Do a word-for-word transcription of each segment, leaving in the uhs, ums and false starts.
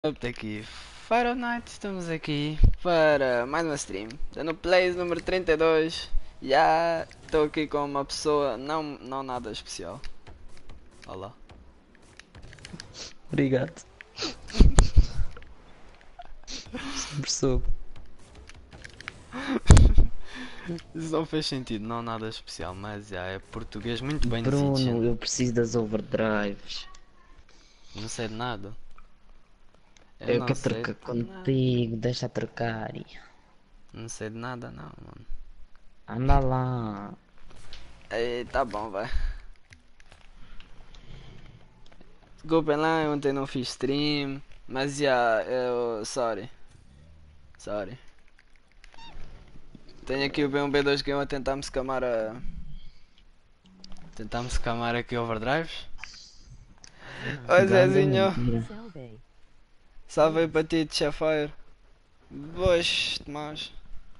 Up aqui, Fire Night, estamos aqui para mais uma stream. Já no Plays número trinta e dois. Já estou aqui com uma pessoa não, não nada especial. Olá. Obrigado. Sempre soube. Isso não fez sentido, não nada especial, mas já é português muito bem Bruno, decidido. eu preciso das overdrives. Não sei de nada. Eu, Eu não quero sei trocar de nada. contigo, deixa trocar. Não sei de nada não, mano. Anda lá. Ei, tá bom, vai. Desculpem lá, eu ontem não fiz stream. Mas já, eu. Sorry. Sorry. Tenho aqui o B um B dois Game a tentar-me escamar a. Tentar-me escamar aqui overdrives. Oi Ganda Zezinho, mentira. salve aí para ti, Chefire. Boas, Tomás.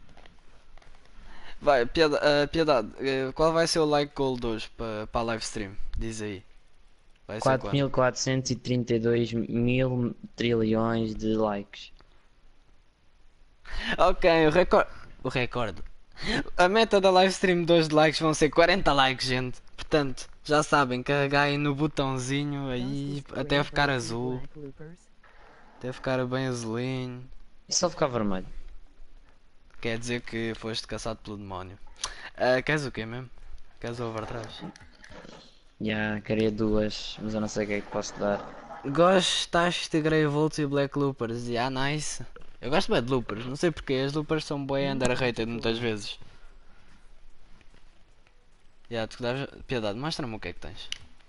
Vai, piada, uh, piedade, uh, qual vai ser o like goal de hoje para a live stream? Diz aí. Vai ser quatro quanto? mil quatrocentos e trinta e dois mil trilhões de likes. Ok, o recorde. O recorde. A meta da live stream de hoje de likes vão ser quarenta likes, gente. Portanto, já sabem, carregar aí no botãozinho aí até ficar azul. Até ficar bem azulinho. E só ficar vermelho. Quer dizer que foste caçado pelo demónio. Ah, queres o quê mesmo? Queres o overdrive? Já, queria duas, mas eu não sei o que é que posso dar. Gostaste de Grey Volts e Black Loopers? Yeah, nice. Eu gosto bem de loopers, não sei porque, as loopers são bem underrated muitas vezes. Yeah, tu deves... Piedade, mostra-me o que é que tens.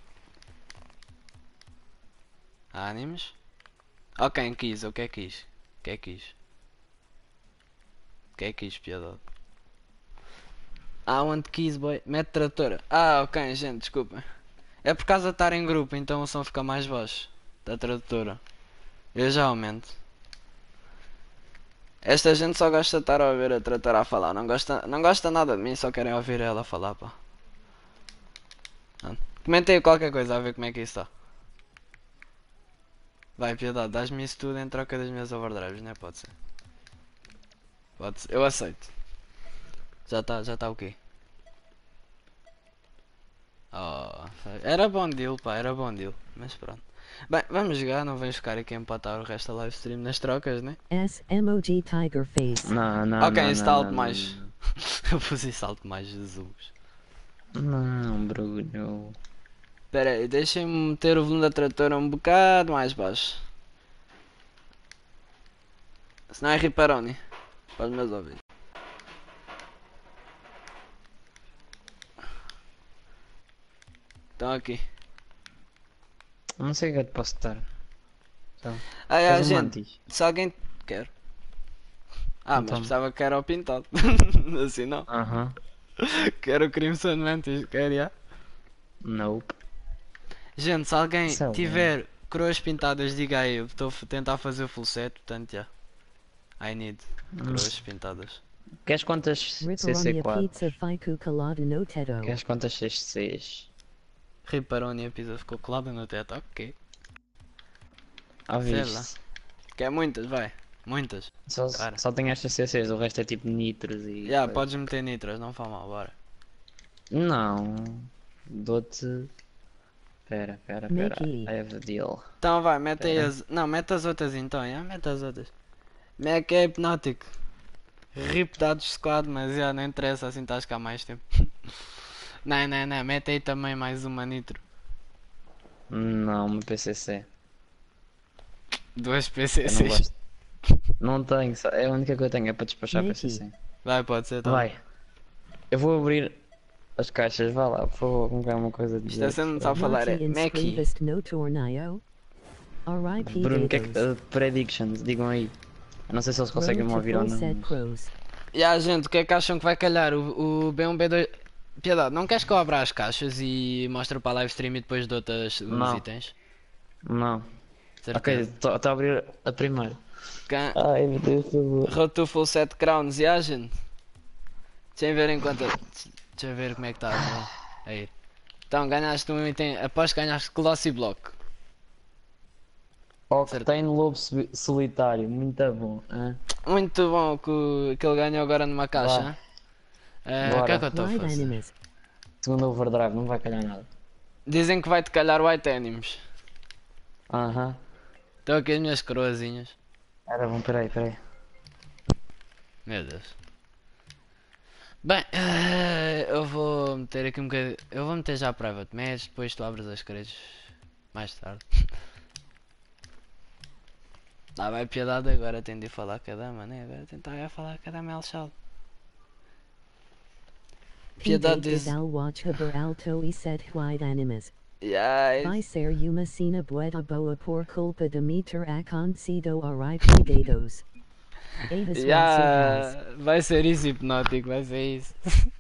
Há animes? Ok, quis, o que é que quis? O que é que quis? O que é que quis, piedade? Ah, onde quis, boy? Mete tradutora. Ah, ok, gente, desculpa. É por causa de estar em grupo, então o som fica mais baixo. Da tradutora. Eu já aumento. Esta gente só gosta de estar a ouvir a tradutora a falar. Não gosta, não gosta nada de mim, só querem ouvir ela falar, pá. Comentei qualquer coisa a ver como é que isso está. Vai, piedade, dás-me isso tudo em troca das minhas overdrives, né? Pode ser. Pode ser. Eu aceito. Já está, já está o quê? Oh, era bom deal, pá, era bom deal. Mas pronto. Bem, vamos jogar, não vamos ficar aqui a empatar o resto da live stream nas trocas, né? S M O G Tiger Face. Não, não, Ok, não, isso não, está não, alto não, mais. não. Eu pus isso alto mais, Jesus. Não, Bruno. Espera aí, deixem-me meter o volume da tradutora um bocado mais baixo. Se não é riparoni. Para os meus ouvidos. Estão aqui. Não sei o que é que posso dar. Então, Ah, é, queres um gente. mantis? Se alguém. Quer. Ah, mas Então. pensava que era o pintado. Assim não. Aham. Quero o Crimson Mantis, quer, já? Nope. Gente, se alguém Sei lá. tiver coroas pintadas, diga aí. Eu estou a tentar fazer o full set, portanto, já. I need coroas pintadas. Queres quantas C C Ripperonia quatro? Pizza Fiku Colada no Teto. Queres quantas C Cs? Riparoni, a pizza ficou colada no teto, ok. Ah, Sei viste? lá. Quer muitas, vai. Muitas. Só, Cara. só tenho estas C Cs, o resto é tipo nitros e... Já, coisas. podes meter nitras, não faz mal, bora. Não. Dou-te... Pera, pera, pera. Mickey. I have a deal. Então vai, mete aí Pera. as. Não, mete as outras então, já, mete as outras. Mac é hipnótico. Rip dados squad, mas já não interessa, assim estás cá mais tempo. Não, não, não, mete aí também mais uma nitro. Não, uma P C C. Duas Eu não P C Cs. gosto. Não tenho, só- é a única que eu tenho, é para despachar Mickey. P C C. Vai, pode ser então. Vai. Eu vou abrir as caixas, vá lá, por favor, me dá uma coisa de Isto é dizer. sendo só falar, é Nati and Mackie. Screevist no Tornio. R I P Bruno, o que é que... Dados. uh, predictions, digam aí. Eu não sei se eles conseguem me Road to ouvir ou full não. set mas- pros. E a gente, o que é que acham que vai calhar? O, o B um B dois. Piedade, não queres que eu abra as caixas e mostre para a live stream e depois dou-te os Não. itens? Não. Ok, Certeza. estou a abrir a primeira. Can... Ai meu Deus, por favor. Road to full set crowns, e a gente? Deixa eu ver enquanto. Deixa eu ver como é que está. Aí. Então ganhaste um item. Após que ganhaste Glossy Block. Octane Lobo Soli- Solitário, muito bom. Hã? Muito bom que, o- que ele ganhou agora numa caixa. Vá. hein? Eh, O que é que eu estou a White fazer? Animus. Segundo overdrive, não vai calhar nada. Dizem que vai-te calhar White Animes. Aham. Estão aqui as minhas coroazinhas. Era bom, peraí, peraí. Meu Deus. Bem, eh, eu vou meter aqui um bocadinho. Eu vou meter já Private Match, depois tu abres as cores mais tarde. Dá bem piedade agora, tem de falar com a dama, né? Agora tentar a falar com a dama Elchado. Piedade Pindated diz. al watch haber alto e set White Animus. Yes. Vai ser uma cena buena boa por culpa de me ter acontecido R I P dados. Avis Yeah, vai ser isso hipnótico, vai ser isso.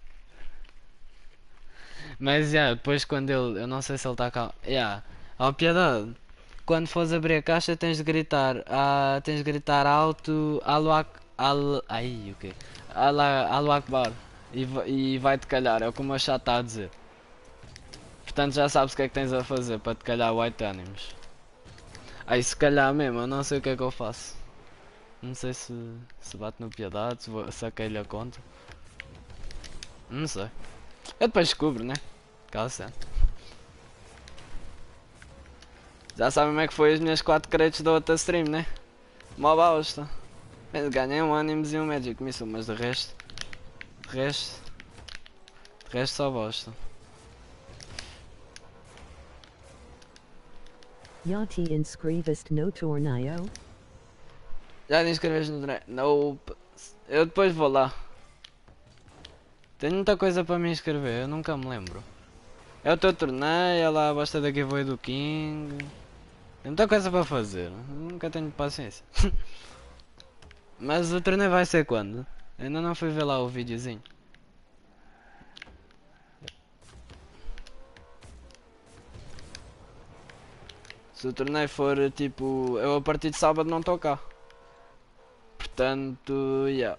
Mas já, depois quando ele. Eu não sei se ele está cá. Yeah. Ó piedade. Quando fores abrir a caixa tens de gritar. Ah, tens de gritar alto. Allahu Ak. Al. Ai, o quê? Allah- Allahu Akbar. E, va- e vai-te calhar, é o que o meu chat está a dizer. Portanto já sabes o que é que tens a fazer para te calhar White Animes. Aí se calhar mesmo, eu não sei o que é que eu faço. Não sei se, se bate no piedade, se vou- saquei-lhe a conta. Não sei. Eu depois descubro, né? Cala cena. Já sabem como é que foi as minhas quatro créditos da outra stream, né? Mó bosta. Mas ganhei um Animes e um Magic Missile, mas de resto. De resto. De resto só bosta. Já te inscreveste no torneio? Já te inscreveste no torneio? Nope. Eu depois vou lá. Tenho muita coisa para me inscrever, eu nunca me lembro. É o teu torneio, é lá a bosta da giveaway do King. Tem muita coisa para fazer, nunca tenho paciência. Mas o torneio vai ser quando? Ainda não fui ver lá o videozinho. Se o torneio for tipo. Eu a partir de sábado não estou cá. Portanto, yeah.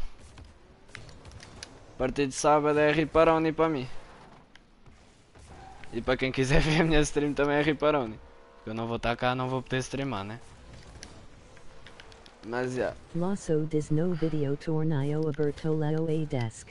A partir de sábado é Riparoni para mim. E para quem quiser ver a minha stream também é Riparoni. Porque eu não vou estar cá, não vou poder streamar, né? Mas já. Yeah. Lasso des no video torneio aberto leo a desk.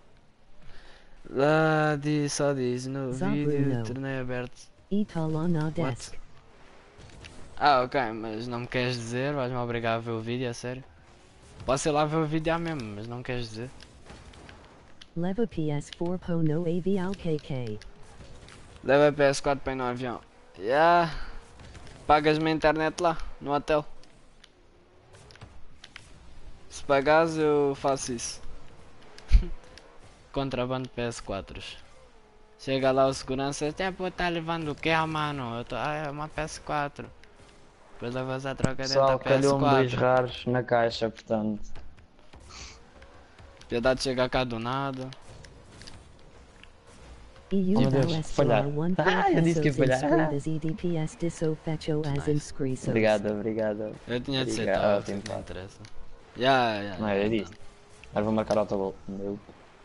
Lá diz, só diz no Zá vídeo, Bruno. torneio aberto. Itala na desk. Ah, ok, mas não me queres dizer, vais-me obrigar a ver o vídeo, a sério? Posso ir lá ver o vídeo à mesmo, mas não me queres dizer? Leva P S four po no avial K K. Leva a P S quatro para ir no avião. Yeah. Pagas-me a internet lá, no hotel. Se pagares eu faço isso. Contrabando P S quatro. Chega lá o segurança, tempo tá levando o que, mano? Eu tô, ah, é uma P S quatro. Depois levas a troca dentro da Pessoal, P S calhou-me dois quatro. raros na caixa, portanto. Piedade chega cá do nada. E Oh, meu Deus, uval falhar. STR one Ah, eu disse que ia falhar. inscritas E D P S disso fecho as Nice. inscrições. Obrigado, obrigado. Eu tinha de ser Obrigado, top, tem não pá. interessa. Ya, ya, Não ya, era não. disto. Agora vou marcar autogol. Meu.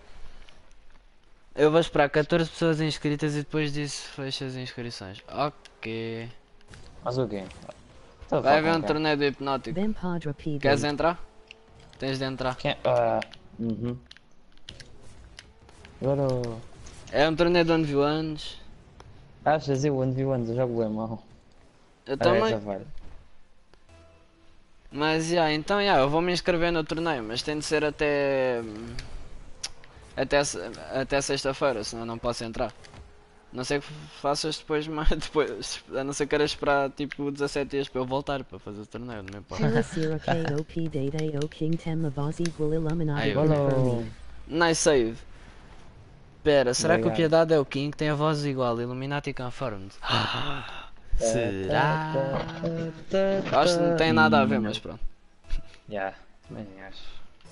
Eu vou esperar catorze pessoas inscritas e depois disso fecho as inscrições. Ok. Mas o quê? Estou a Vai falar haver com um quem? torneio do hipnótico. Vem pod rapido. Queres entrar? Tens de entrar. Quem? Ah, uhum. Agora. o- É um torneio de one v ones. Achas eu one v one, eu jogo bem mal. Eu Ah, também. essa vai. Mas já, então já, eu vou me inscrever no torneio, mas tem de ser até. Até, se- até sexta-feira, senão não posso entrar. Não sei que faças depois, mas depois. A não ser que queiras esperar tipo dezassete dias para eu voltar para fazer o torneio, não me importa. Pela Sira K O P Data O King Tem Avazi Igual Illuminati Aí, Olá. Nice save. Pera, será que o Obrigado. Piedade é o King que tem a voz igual? Illuminati Confirmed. Será? Acho que não tem nada a ver, mas pronto. Já, também acho.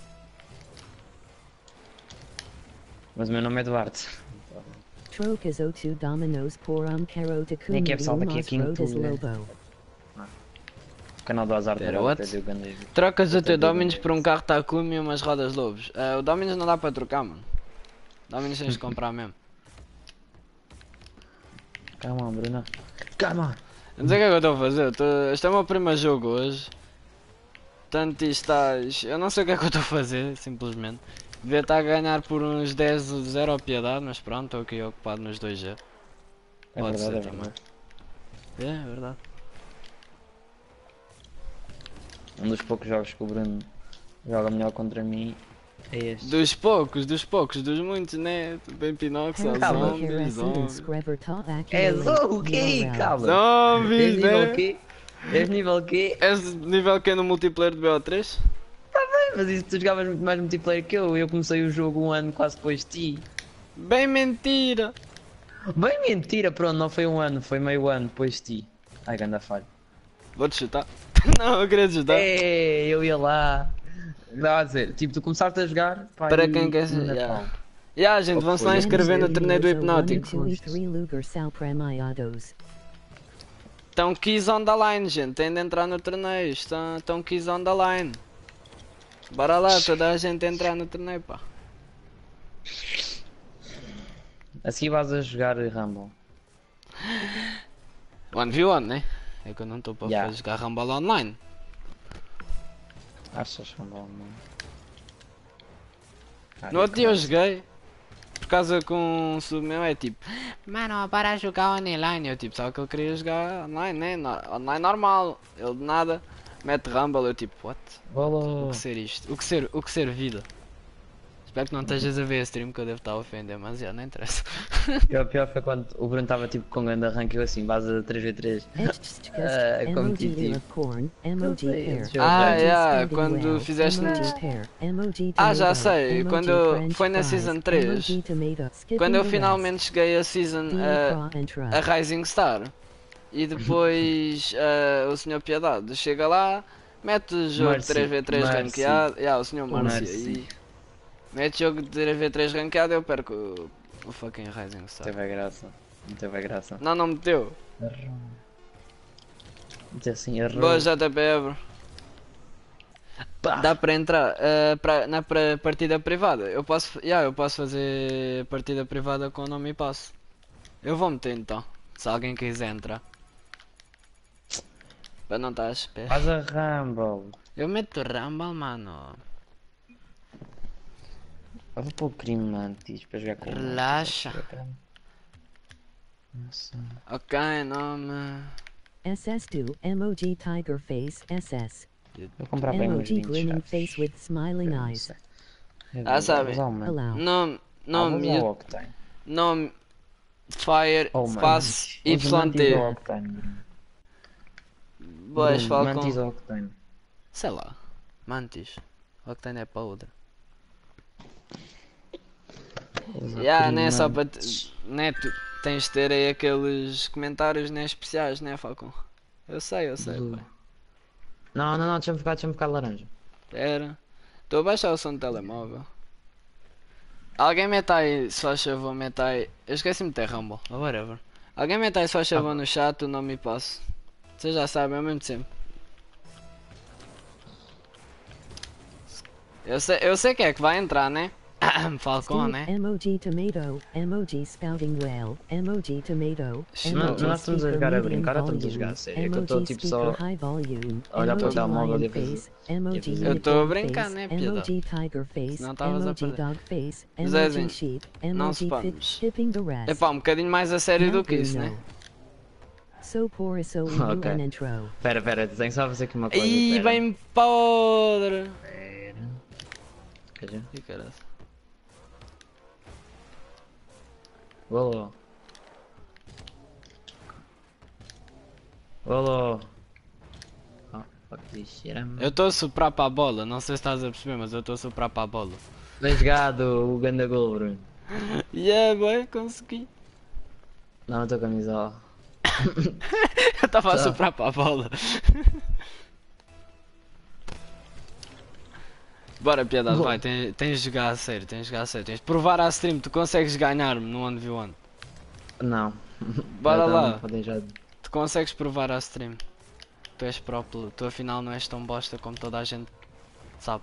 Mas o meu nome é Duarte. Trocas O two Dominos por um Caro de Nem que é pessoal daqui a Mas King Rodas Tu, né? Lobo. O canal do Azar Pera, do what? Gato, eu ganhei. Trocas o Eu teu tenho Dominus dúvidas. por um carro Takumi e umas rodas lobos. Ah, o Dominus não dá para trocar, mano. Dominus tens de comprar mesmo. Calma, Bruno. Calma. Não sei o que é que eu estou a fazer. Eu tô... Este é o meu primeiro jogo hoje. Portanto, isto estás. Eu não sei o que é que eu estou a fazer, simplesmente. Devia estar a ganhar por uns dez a zero a piedade, mas pronto, estou aqui ocupado nos dois G. É Pode verdade, ser é também. verdade. É, é verdade. Um dos poucos jogos que o Bruno joga melhor contra mim é este. Dos poucos, dos poucos, dos muitos, né? Bem Pinox, só Calma. zombies, zombies. É o quê? Calma. És Zombies, nível né? quê? És nível quê? És nível que é no multiplayer de B O três? Mas isso tu jogavas muito mais multiplayer que eu. Eu comecei o jogo um ano quase depois de ti. Bem mentira! Bem mentira, pronto, não foi um ano, foi meio ano depois de ti. Ai, ganda falha. Vou-te chutar. Não, eu queria te chutar. É, eu ia lá. Dá a dizer, tipo, tu começaste a jogar pá, Para e- quem quer ser. no Yeah. Natal. Yeah, gente, Qual vão-se foi? lá Eu inscrever no comecei- torneio do Hipnótico. Estão keys on the line, gente. Tem de entrar no torneio. Estão, estão keys on the line. Bora lá, toda a gente entrar no torneio, pá. Assim vais a jogar Rumble. one v one, né? É que eu não estou para Yeah. jogar Rumble online. Achas Rumble, mano? Ah, No outro dia eu caralho. joguei. Por causa que um sub meu é tipo, mano, para a jogar online. Eu tipo, só que ele queria jogar online, né? No- Online normal. Ele de nada mete Rumble. Eu tipo, what? O Bolo. que ser isto? O que ser, o que ser vida? Espero que não estejas a ver a stream que eu devo estar a ofender, mas já não interessa. Pior, pior foi quando o Bruno estava tipo com grande arranque eu assim, base a três v três. Ah, Emoji competitivo. unicorn, emoji pair. Esse jogo Ah, é- yeah, Emoji quando spending fizeste well, na- emoji pair, emoji Ah, já tomato, sei, emoji quando french foi na fries, season três, emoji tomato, skipping quando eu the finalmente cheguei a season rest, a, Pro intro. a Rising Star e depois ah, o senhor Piedade chega lá, mete o jogo Mercy, três v três Mercy. ranqueado, yeah, o senhor Mercy, Mercy. aí mete jogo de três v três ranqueado eu perco o, o fucking Rising Não Star. teve graça. Não teve graça. Não, não meteu. Errou. Diz assim, errou. Boa J P Ebro. Pá. Dá para entrar ah, pra- na pra- partida privada. Eu posso, yeah, eu posso fazer partida privada com o nome e passo. Eu vou meter então, se alguém quiser entrar. Para não estar a espera. Faz a Rumble. Eu meto Rumble, mano. Eu vou pôr o crime mantis para jogar com o Mantis. Relaxa. Nossa. Ok, nome. S S do emoji tiger face S S. Vou comprar bem uns Emoji vinte grinning chaves. face with smiling Eu não eyes. sei. Eu Ah, vou- sabe. vou usar o Mantis. Allow. Nome. Ah, vou Nome. usar o you- Octane. Nome. Fire. Oh, Espaço. Mantis. Usa Mantis ou Y T. Octane, Bruno? Boas, Bruno, Falcon. Mantis ou Octane? Sei lá. Mantis. O que tem é para outra. Usa Yeah, crime né? Só para. Mantis. Né, tu tens de ter aí aqueles comentários né, especiais, né, Falcon? Eu sei, eu sei. Blue. pai. Não, não, não, deixa-me ficar, deixa-me ficar laranja. Espera. Estou a baixar o som do telemóvel. Alguém mete aí, se faz favor, mete aí. Eu esqueci-me de ter Rumble, ou whatever. Alguém mete aí, se faz favor, no chat o nome e passo. Vocês já sabem, é o mesmo de sempre. Eu sei, eu sei que é que vai entrar, né? Falcon, Steve, né? emoji tomato, emoji spouting well, emoji tomato, Não, emoji nós estamos a speaker jogar a medium brincar ou estamos a volume, jogar a sério? É que eu estou, emoji tipo, speaker só high volume, a olhar para o emoji telemóvel lion e a fazer- face, emoji fazer- Eu estou a unicorn brincar, face, né, Piedade? emoji tiger face, Não estavas a emoji perder. dog face, Zezinho, emoji sheep, não emoji spams. fit, skipping the rest. É pá, um bocadinho mais a sério Now do que isso, Bruno. né? So poor so Ok. an intro. Pera, pera, tenho só a fazer aqui uma coisa. Ih, pera. bem podre! Pera. Quer dizer? Ih, caralho. Olô. Olô. Oh, fuck this shit, I'm... Eu estou a soprar para a bola, não sei se estás a perceber, mas eu estou a soprar para a bola. Bem jogado, o ganda gol, Bruno. Yeah, boy, consegui. Não, a tua camisola. Eu estava a Tá. soprar para a bola. Bora, Piedade, Boa. vai, tens, tens de jogar a sério, tens de jogar a sério. Tens de provar à stream, tu consegues ganhar-me no one v one. Não. Bora Já tá, lá. não podem já- Tu consegues provar à stream. Tu és próprio, tu afinal não és tão bosta como toda a gente sabe.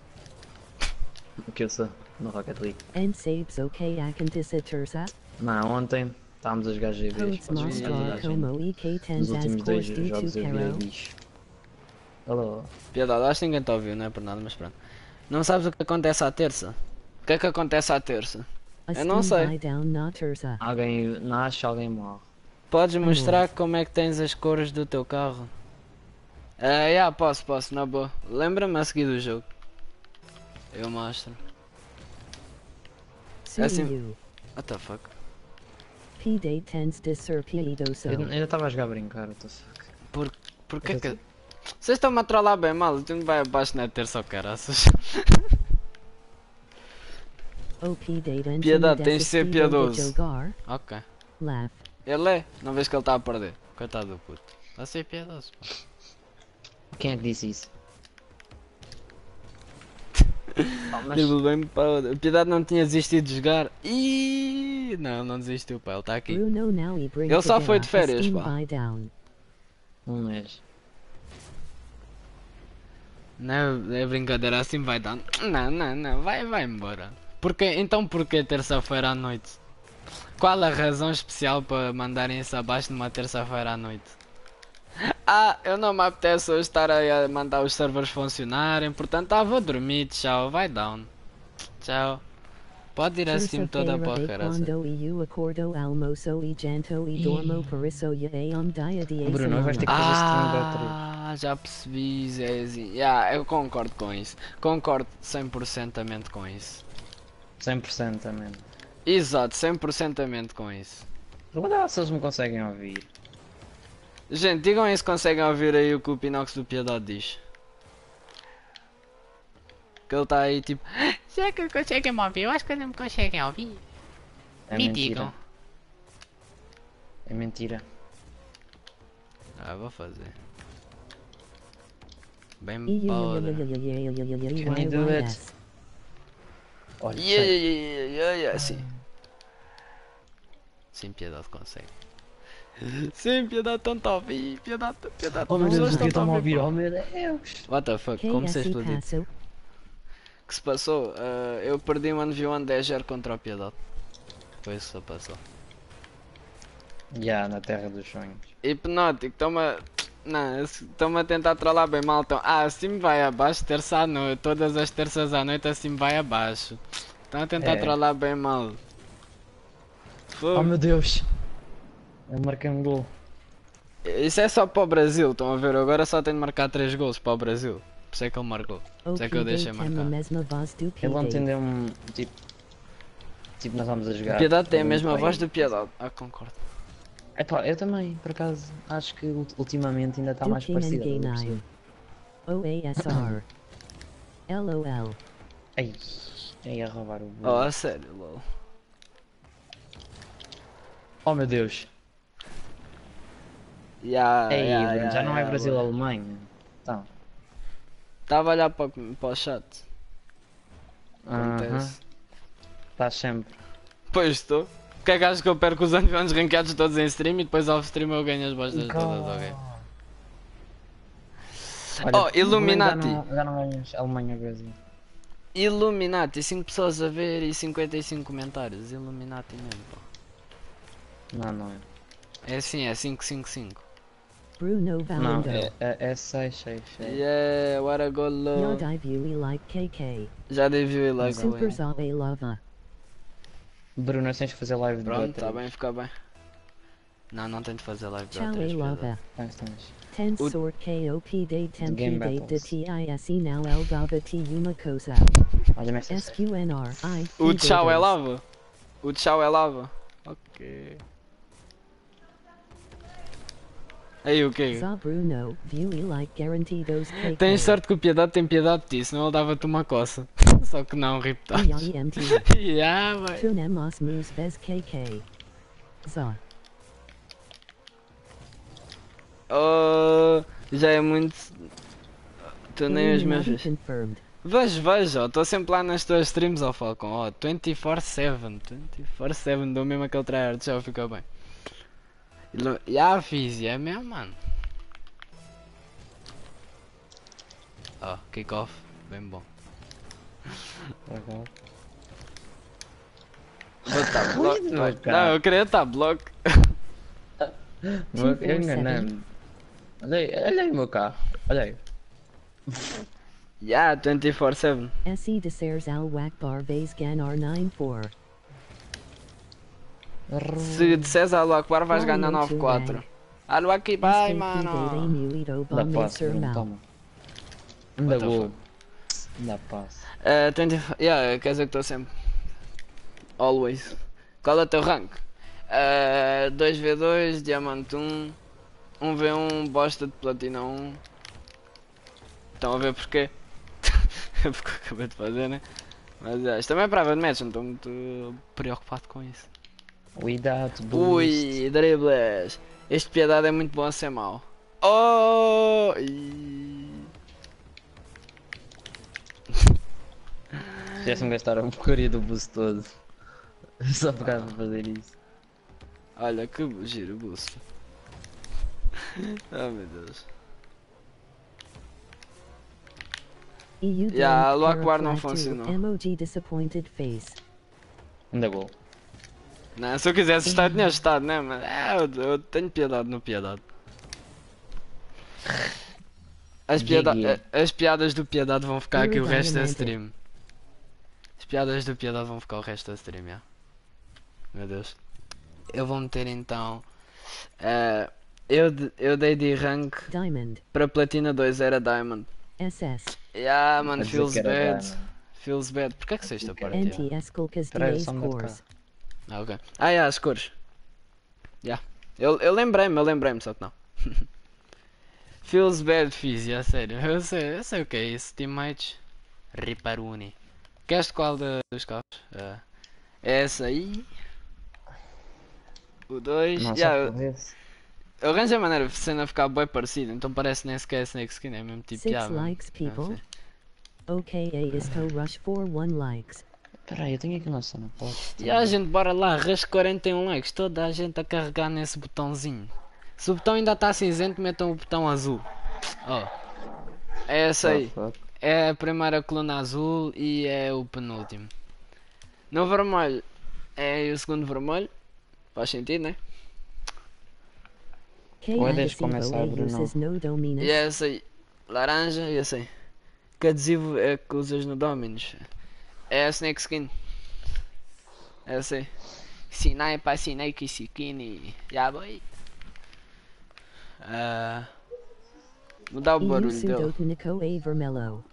O que eu sou no Rocket League. And saves okay acantisatursa. Não, ontem Estávamos a jogar G Bs. Codes Podes mostrar falar toda a como gente. E K Nos tens as últimos dois cores due jogos to eu virei Caro. bicho. Alô? Piedade, acho que ninguém te ouviu, não é por nada, mas pronto. Não sabes o que acontece à terça? O que é que acontece à terça? A Eu não Steam sei. buy down na terça. Alguém nasce, alguém morre. Podes Amor. mostrar como é que tens as cores do teu carro? Ah, yeah, posso, posso, na boa. Lembra-me a seguir do jogo. Eu mostro. Sue assim- you. What the fuck? P-Day tends de ser piedoso. Eu ainda estava a jogar a brincar, eu tô fuck. Porquê Eu que... tô- Vocês estão-me a trollar bem mal, tu não vai abaixo na terça ou caraças. O P-Day tens Piedade, tens de ser piedoso. jogar. Ok. Laugh. Ele é, não vês que ele está a perder. Coitado do puto. Está a ser piedoso, pá. Quem é que disse isso? Oh, mas Digo bem, pá, a Piedade não tinha desistido de jogar. Ih, não, não desistiu, pá, ele está aqui. Bruno now e bring Ele só foi de together a férias, Steam pá. buy down. um mês. Não, é brincadeira, assim vai dar. Não, não, não, vai, vai embora. Porque, então porquê terça-feira à noite? Qual a razão especial para mandarem isso abaixo numa terça-feira à noite? Ah, eu não me apetece hoje estar aí a mandar os servers funcionarem, portanto ah, vou dormir, tchau, vai down. Tchau. Pode ir assim toda para a Terça-feira é cara. quando eu acordo, almoço e janto e dormo, por isso eu é um dia de Bruno, vais ter que fazer stream da outra vez. Ah, já percebi, Zezinho. Yeah, eu concordo com isso. Concordo cem por cento com isso. cem por cento também. Exato, cem por cento com isso. Pergunta lá se eles me conseguem ouvir. Gente, digam aí se conseguem ouvir aí o que o Pinox do Piedade diz. Que ele está aí tipo... Será que conseguem me ouvir? Eu acho que não me conseguem ouvir. É Me mentira. digam. É mentira. Ah, vou fazer. Bem E podre. Can you do it? Olha, Yeah, sei. yeah, yeah, yeah, yeah, sim. Sim, Piedade consegue. Sim, Piedade tanto a ouvir. Piedade, Piedade. Oh meu as Deus, pessoas o que tanto estão a ouvir? pá. Oh meu Deus. What the fuck, Que como se esse explodiu? passo? O que se passou? Ah, eu perdi um V um dez zero contra o Piedade. Foi isso que se passou. Já, na terra dos sonhos. Hipnótico, estão-me a... Não, estão-me a tentar trollar bem mal. Tão... Ah, assim vai abaixo, terça à noite. Todas as terças à noite assim vai abaixo. Estão a tentar É. trollar bem mal. Oh Fogo. meu Deus. Eu marquei um gol. Isso é só para o Brasil, estão a ver? Eu agora só tenho de marcar três gols para o Brasil. Por isso é que ele marcou. O Isso é que eu P-Day deixei tem a marcar. mesma voz do Ele P-Day. ontem deu-me tipo. Tipo, nós vamos a jogar. Piedade tem a um mesma play. voz do Piedade. Ah, concordo. Epá, eu também, por acaso, acho que ult- ultimamente ainda está Do mais King parecida. and Gay não é nine. possível. O A S R. LOL. Ai, ai, a roubar o Oh, gol. a sério, lol. Oh meu Deus. Yeah, Ei, yeah, Bruno, yeah, já não é yeah, Brasil-Alemanha. Então. Estava a olhar para, o- para o chat. Aham. Acontece. Estás sempre. Pois estou. O que é que achas que eu perco os anos ranqueados todos em stream e depois off stream eu ganho as bostas todas, ok? Olha, Oh, tu, Illuminati. Já não, já não ganhas Alemanha-Brasil. Illuminati, cinco pessoas a ver e cinquenta e cinco comentários. Illuminati mesmo, pá. Não, não é. É assim, é cinco cinco cinco. Bruno Não, Valendo. é, é, é seis, seis, seis. Yeah, what a go low. Your debut like K K. Já dei view e like Super ali. Zabe Lava. Bruno, tens que fazer live de Pronto, outra tá vez. bem, fica bem. Não, não tenho de fazer live de Chau outra A vez, Lava. Tens, tens. Ten O- sort K O P Day ten Game P Day de battles. T I S E now L Dava T Uma Cosa. Olha-me essa S Q N R I. O tchau é lava? O tchau é lava? Ok. Aí o quê? Za Bruno, view e like guaranteed K K. Tens sorte que o Piedade tem piedade de ti, senão ele dava-te uma coça. Só que não, riptado. I I M T. Yeah, vai. Tunemos Moose Bez K K. Za. Oh, já é muito. Tu nem os meus. Illuminati confirmed. Vejo, vejo, ó, estou sempre lá nas tuas streams, ó Falcon, ó, vinte e quatro sete, vinte e quatro sete, dou mesmo aquele tryhard, já fica bem. Ilu- Já fiz, é mesmo, mano. Ó, kickoff, bem bom. Por acaso. Vou estar bloco. Ui, Não, cara. eu queria estar bloco. Vou- Eu enganei-me. Olha aí, olha aí o meu carro. Olha aí. Yeah, vinte e quatro sete. Se Desers Al Wakbar Vase Ganar nine four. Se disseres Alô Akbar vais ganhar nove quatro. Alô Akbar, Dei mano. Mulido Anda Bom passo, Sir Bruno, Mal. toma. Anda What the gol. Anda passo. Uh, vinte, yeah, quer dizer que estou sempre. Always. Qual é o teu rank? Uh, dois v dois, Diamante um, um v um, Bosta de Platina um. Estão a ver porquê? Porque eu acabei de fazer, né? Mas yeah, isto também é prova de match, não estou muito preocupado com isso. Without boost. Ui, dribles. Este piedade é muito bom a ser mau. Oh! Ih. Esquece-me gastar a porcaria do boost todo. Só por causa de fazer isso. Olha que giro boost. Oh meu Deus. E U Yeah, Blank o Akbar não Paraflag funcionou. two, Emoji disappointed face. Anda gol. Não, se eu quisesse estar, tinha estado, né? Mas é, eu, eu tenho piedade no piedade. As, piada Gigi. eh, as piadas do piedade vão ficar aqui o resto da Irrelevant. stream. As piadas do piedade vão ficar o resto da stream, já. Meu Deus. Eu vou meter então. eh, eu, de- eu dei de rank Diamond. para Platina dois, era Diamond. S S. Yeah, A mano, dizer feels que era bad. Diamond. Feels bad. Porquê que sexta parte? N T S Kulkas Espera aí, D A só me dá scores. Ah, ok. Ah, yeah, as cores. Yeah. Eu, eu lembrei-me, eu lembrei-me, só que não. Feels bad, fiz, a sério. Eu sei, eu sei o que é isso. Teammates. Riparuni. Queres qual de- dos carros? Ah, é essa aí. O dois. Não, Yeah, só eu, por esse. eu arranjei a maneira de cena ficar bem parecida, então parece nem sequer Snake Skin, é mesmo tipo. Six yeah, mesmo. likes, Não people. sei. O K A is to rush for one likes. Espera aí, eu tenho aqui uma cena. Posso? E a gente, bora lá, rasgue quarenta e um likes, toda a gente a carregar nesse botãozinho. Se o botão ainda está cinzento, metam o botão azul. Oh. É essa aí. Fuck. É a primeira coluna azul e é o penúltimo. No vermelho é o segundo vermelho. Faz sentido, né? K Ou é desde que adesivo começa a a abrir, não? uses no dominus. E é essa aí. Laranja e essa aí. Que adesivo é que usas no Dominus? É a Snake Skin. É essa aí. Sinai para Snake Skin. Já boy. Ah, mudar o E barulho U dele. Sudotunico A vermelho.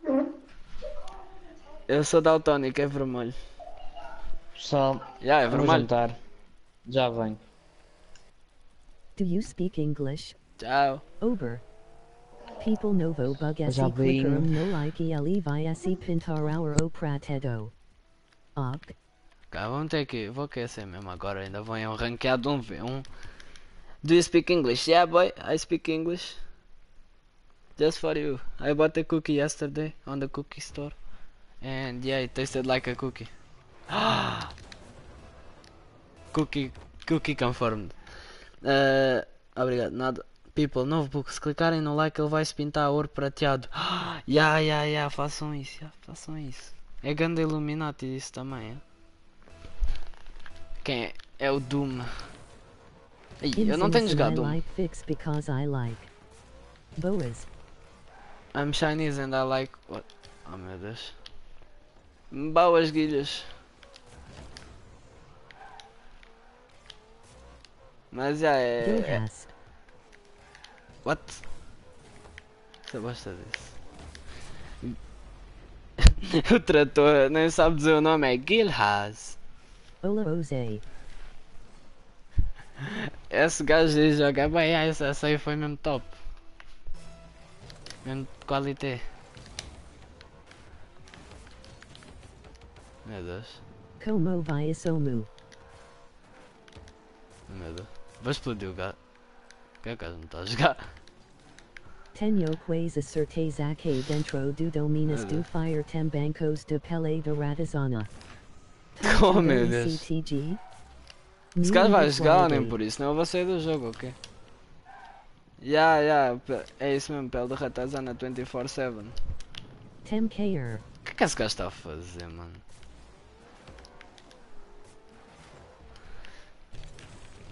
Eu sou daltónico, é vermelho. Pessoal, Já, é vou vermelho. jantar. Já venho. Do you speak English? Tchau. Ober. People novo bug Já esse clicarum vim. no like ele vai esse pintar our o pratedo. Ok. Cá, vamos ter que. Vou aquecer mesmo agora. Ainda vou em um ranqueado um v um. Do you speak English? Yeah, boy, I speak English. Just for you. I bought a cookie yesterday on the cookie store. And yeah, it tasted like a cookie. cookie, cookie confirmed. Uh, obrigado, nada. People, novo book, se clicarem no like ele vai se pintar a ouro prateado. Ya, ya, ya, façam isso, yeah, façam isso. É grande Illuminati isso também, é? Quem é? É o Doom. Ih, eu não tenho Insinuation jogado I Doom. like fix because I like. Boas. I'm Chinese and I like what? Oh meu Deus. Boas guilhas. Mas já é. é- Gilhast. What? Você gosta disso? O trator nem sabe dizer o nome, é Gilhaz. Ola Oze. Esse gajo de jogar bem, ah, essa, essa aí foi mesmo top. Mesmo de qualité. Meu Deus, Como vai somu. meu Deus. Vou explodir o gajo. Que é que o gajo não está a jogar? Tenho quase certeza que dentro do dominus do fire tem bancos de pele de ratazana. Oh meu Deus. C T G? Esse gajo vai New jogar ou nem quality. por isso, não eu vou sair do jogo, ok? Ya, ya, pe- é isso mesmo, pele de ratazana vinte e quatro sete. Tem care. O que é que esse gajo está a fazer, mano?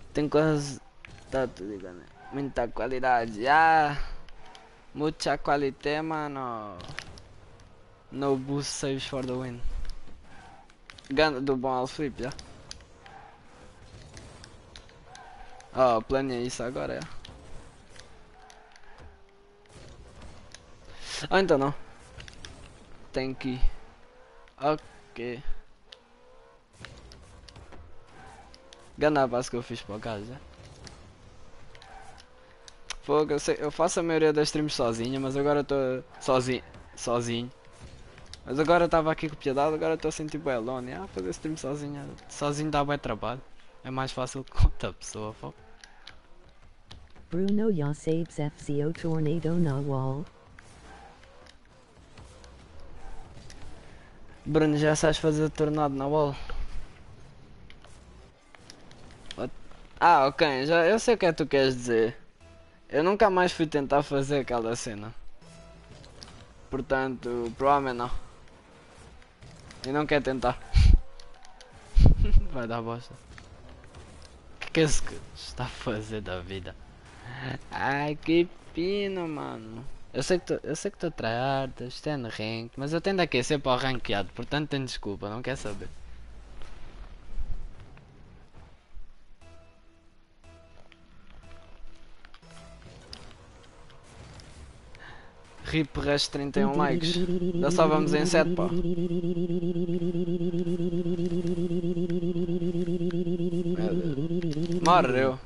Tem quase. Tá tudo igual, né? Muita qualidade. Ah! Mucha qualidade, mano. No boost saves for the win. Ganda do bom Alflip, já. Oh, planei isso agora, é. Ah, então não. Tem que ir. Ok. Ganda passo que eu fiz para o caso, já. Fogo, eu, sei, eu faço a maioria das streams sozinho, mas agora estou sozinho. Sozinho. Mas agora estava aqui com piedade, agora estou assim tipo alone. Ah, fazer stream sozinho. Sozinho dá bem trabalho. É mais fácil que outra pessoa, fogo. Bruno ya saves F Z O tornado na wall. Bruno, já sabes fazer tornado na bola? What? Ah, ok, já, eu sei o que é que tu queres dizer. Eu nunca mais fui tentar fazer aquela cena. Portanto, provavelmente não. E não quer tentar. Vai dar bosta. O que que esse que está a fazer da vida? Ai, que pino, mano. Eu sei que tu, eu sei que estou a tryhard, isto é no rank, mas eu tendo a aquecer para o ranqueado, portanto tenho desculpa, não quer saber. Rip Rush trinta e um likes. Já só vamos em sete, pá. Morreu.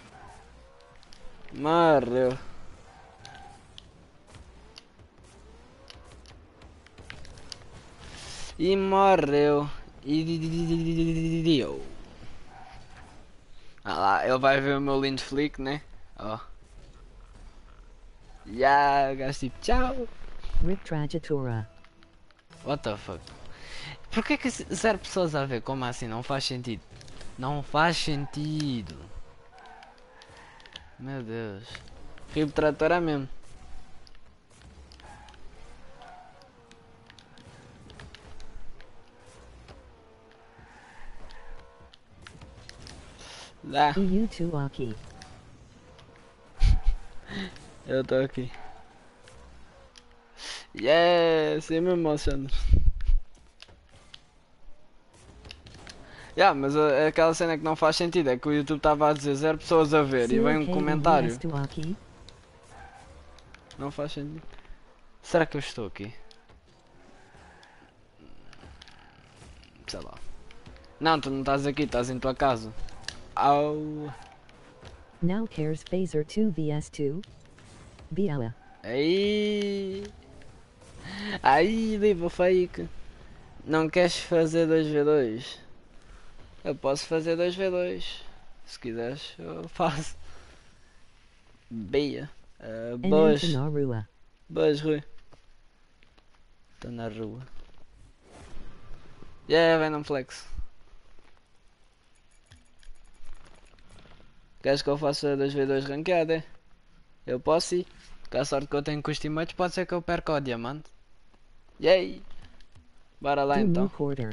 Morreu. E morreu. E deu. Ah lá, ele vai ver o meu lindo flick, né? Ó. Oh. Ya, gajo tipo, tchau. Rip Tragitora. What the fuck? Porquê que zero pessoas a ver? Como assim? Não faz sentido. Não faz sentido. Meu Deus. Rio Trator é mesmo. Dá. E you too aqui. Eu tô aqui. Yes, eu me emociono. Yeah, mas uh, aquela cena que não faz sentido é que o YouTube estava a dizer zero pessoas a ver e vem um comentário. Não faz sentido. Será que eu estou aqui? Sei lá. Não, tu não estás aqui, estás em tua casa. Au. Now cares phaser two vs two. Biela. Aí. Aí, livro fake. Não queres fazer dois v dois? Eu posso fazer dois v dois. Se quiseres, eu faço. Beia. Uh, boas. na rua. Boas, Rui. Estou na rua. Yeah, vem num flex. Queres que eu faça dois v dois ranqueada? É? Eu posso ir. Com a sorte que eu tenho com os teammates, pode ser que eu perca o diamante. Yay! Bora lá Do então. quarter.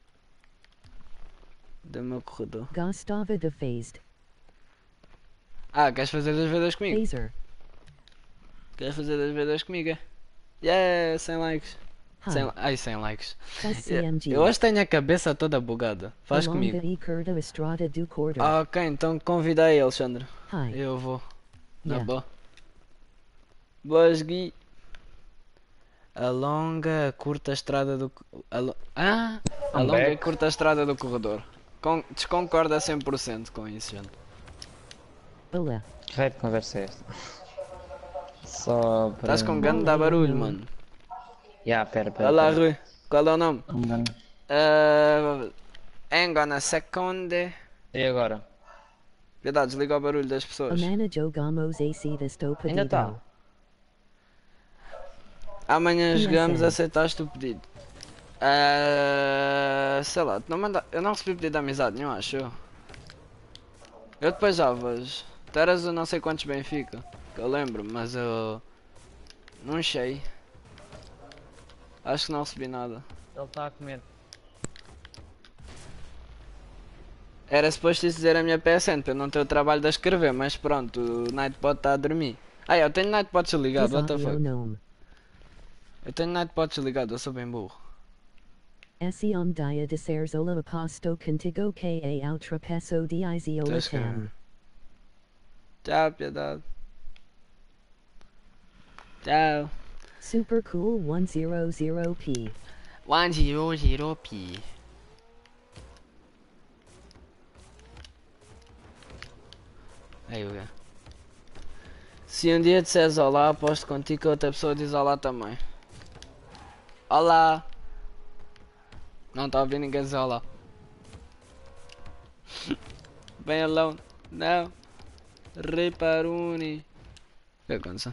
Do meu corredor. Gostava de phased. Ah, queres fazer dois v dois comigo? Phaser. Queres fazer dois v dois comigo? É? Yeah, cem likes. Hi. cem, ai, cem likes. C M G. Eu hoje tenho a cabeça toda bugada. Faz comigo. E curta estrada do quarter. Ah, ok, então convida aí, Alexandre. Hi. Eu vou. Na Yeah. boa. Boas, Gui. A longa, curta estrada do... A lo... Ah! A I'm longa e back. curta estrada do corredor. Con... Desconcorda cem por cento com isso, gente. Bala. Que raio de conversa é esta? Só para... Estás com ganda dá barulho, mano. Ya, pera, pera. Olá, pera. Rui. Qual é o nome? Um dano. Uh, hang on a second. E agora? Cuidado, desliga o barulho das pessoas. Amana jogamos AC da Stopa Ainda tá. Amanhã P S N. jogamos, aceitaste o pedido. Uh, sei lá, tu não manda... eu não recebi pedido de amizade nenhum, acho eu. Eu depois já vejo. Tu eras o não sei quantos Benfica, que eu lembro, mas eu... não sei. Acho que não recebi nada. Ele está a comer. Era suposto isso dizer a minha P S N para eu não ter o trabalho de escrever, mas pronto, o Nightbot está a dormir. Ah, eu tenho Nightbot desligado, what the Desaudio fuck? gnome. Eu tenho Nightbot desligado, eu sou bem burro. Essium dia deseres ola aposto contigo que a outra peso diz ola Tens que- tem. Tchau, piedade. Tchau. Super cool one zero zero p. One zero zero p. Aí, o quê? Se um dia disseres olá, aposto contigo que outra pessoa diz olá também. Olá! Não está a ouvir ninguém dizer olá. Bem alone. Não. Reparuni. O que aconteceu?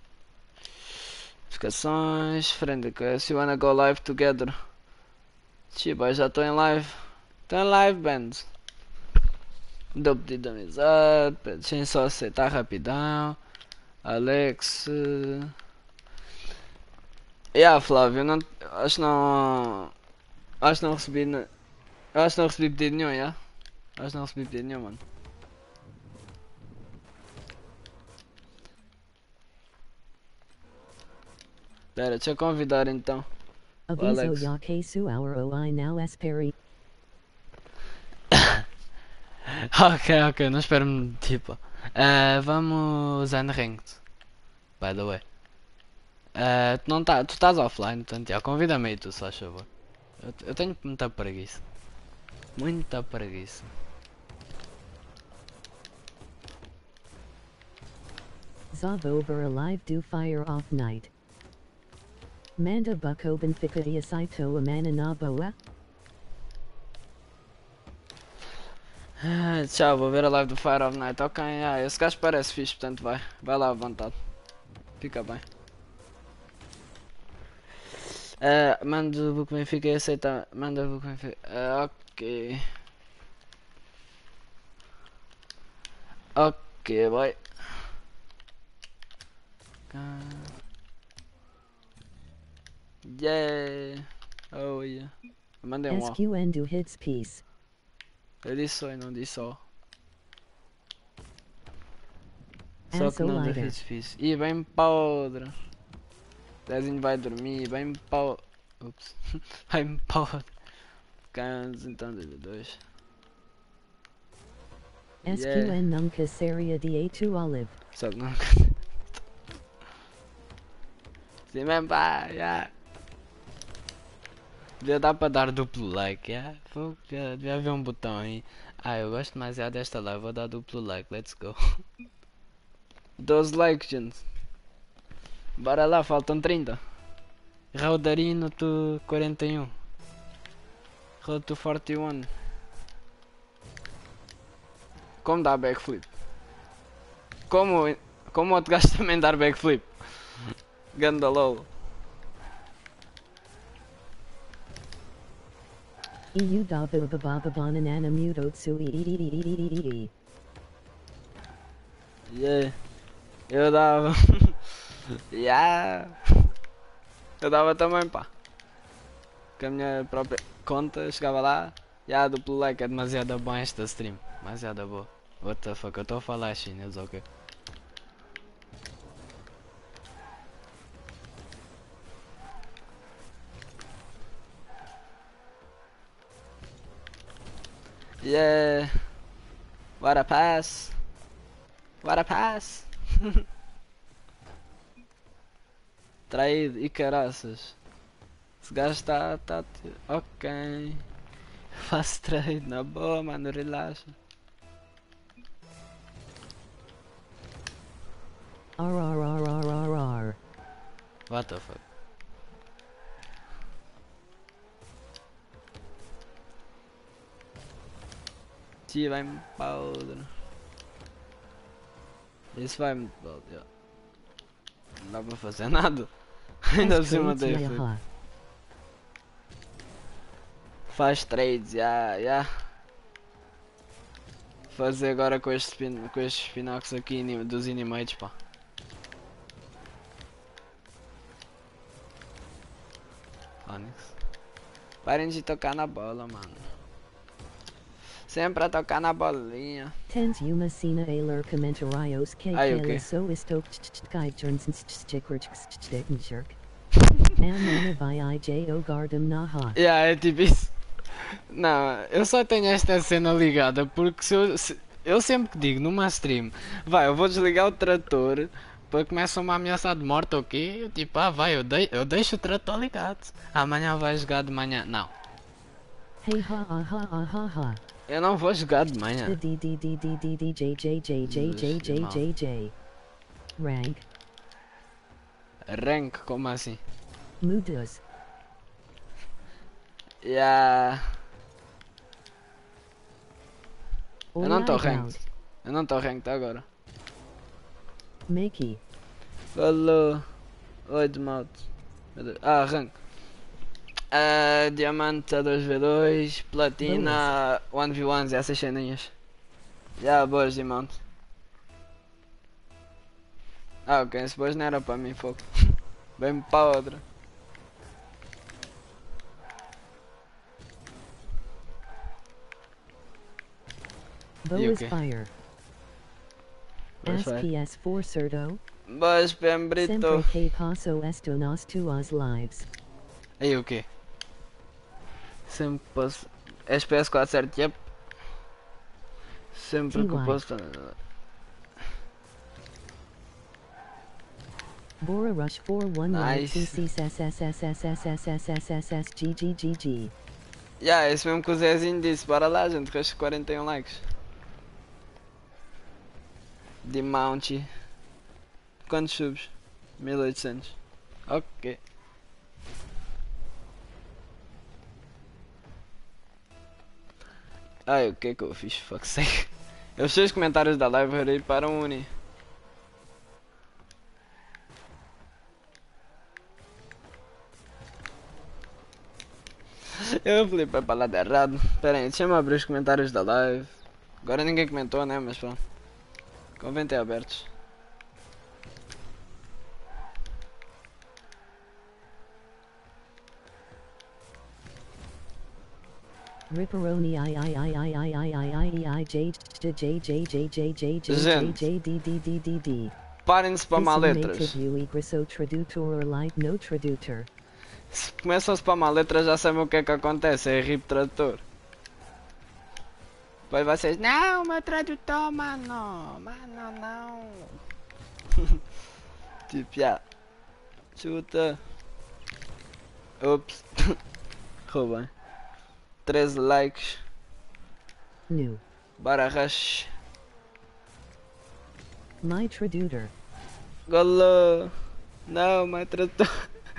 Notificações. Friend request. You wanna go live together? Chiba, já estou em live. Estou em live, band. Dou pedido de amizade. Deixem só aceitar rapidão. Alex. eh, Yeah, Flávio, não, acho não. Acho que não recebi. ne- Acho que não recebi pedido nenhum, yeah? Acho que não recebi pedido nenhum, mano. Pera, deixa eu convidar então. Aviso Alex. ya que su our oi now esperi. Ok, ok, não espero-me tipo. eh, vamos unranked. By the way. Eh, tu não tá, tu estás offline, portanto, já, convida-me aí tu, só faz favor. Eu, eu tenho muita preguiça. Muita preguiça. Zav over a live do fire off night. Manda bucko benfica e saito amana na boa. Ah, tchau, vou ver a live do Fire of Night. Ok, ah, esse gajo parece fixe, portanto vai. Vai lá à vontade. Fica bem. Ah, manda o book Benfica e aceita. Manda o book Benfica. Ah, ok. Ok, boy. Ah, yeah. Oh yeah. Mandei um ó. S Q N do hits piece. Eu disse só e não disse só. Só que Aso não, da lighter. fixe fixe. Ih, bem podre. Dezinho vai dormir, bem podre. Ups. Bem podre. Cans, então de dois. S Q N nunca seria de a two olive. Só que não. Sim, mesmo, pá, já. Devia dar para dar duplo like, já. Fogo, devia, devia haver um botão aí. Ah, eu gosto mais já desta live, vou dar duplo like, let's go. doze likes, gente. Bora lá, faltam trinta. Raudarino to quarenta e um. Road to quarenta e um. Como dá backflip? Como, como outro gajo também dar backflip? Ganda lol. Eu dava bababa banana mutotsu e. Yeah. Eu dava. Yeah. Eu dava também, pá. Com a minha própria conta, chegava lá. Yeah, duplo like, é demasiado bom esta stream. Demasiado boa. What the fuck, eu estou a falar chinês, ok? Yeah. What a pass. What a pass. Traído e caraças. Esse gajo está. Tá, ok. Faço trade na boa, mano, relaxa. R. What the fuck? Tia, vai-me podre. Isso vai-me podre, já. Não dá para fazer nada. Ainda por cima dele. Faz trades, já, já. Fazer agora com estes, spin, com estes Spinox aqui dos Inimates, pá. Onyx. Parem de tocar na bola, mano. Sempre a tocar na bolinha. Tens uma cena a ler comentários que Ai, o que quê? ela só estou sticker. Amana vai I J O Gardem na ha. Yeah, é tipo isso. Não, eu só tenho esta cena ligada porque se eu, se- eu sempre que digo numa stream, vai, eu vou desligar o trator para começam-me a ameaçar de morte ou quê? Eu tipo, ah vai, eu, dei, eu deixo o trator ligado. Amanhã vai jogar de manhã. Não, Hey ha ha ha ha ha ha. eu não vou jogar de manhã. D D D D D D J J J J J J J J. Rank. Rank, como assim? Mudas. Yeah. Eu não estou Olá, ranked. Eu não estou ranked agora. Makey. Falou. Oi, de moto. Ah, rank. Ah, diamante a dois v dois, platina um v um e essas ceninhas. Já, boas, diamante. Ah, ok, esse boas não era para mim, fogo. Bem para outra. Boas quê? Fire. Boas Fire. S P S four Certo. Boas, Pembrito. Sempre que passo esto nas tuas lives. Aí o quê? Sempre posso. S P S quatro certo, yep. Sempre que T Y. posso. Bora Rush four one Nice. C C S S S S S S S S S S G G G G. Yeah, esse mesmo que o Zezinho disse. Bora lá, gente. Resta quarenta e um likes. De mount. Quantos subs? mil e oitocentos. Ok. Ai, o que é que eu fiz? Fuck sake. Eu fechei os comentários da live para um uni. Eu falei para o lado errado. Espera aí, deixa-me abrir os comentários da live. Agora ninguém comentou, né? Mas pronto. Convém ter abertos. Ripperoni I I I I I I I I E I J J J J J J J J J J D D D D D. Parem de spamar letras. You igresso tradutor or light no tradutor. Se começam a spamar letras já sabem o que é que acontece. É rip tradutor. Depois vocês. Não, meu tradutor, mano. Mano, não. Tipo, já. Chuta. Ups. Roubem. treze likes. New. Bora rush. My tradutor. Golo. Não, meu tradutor.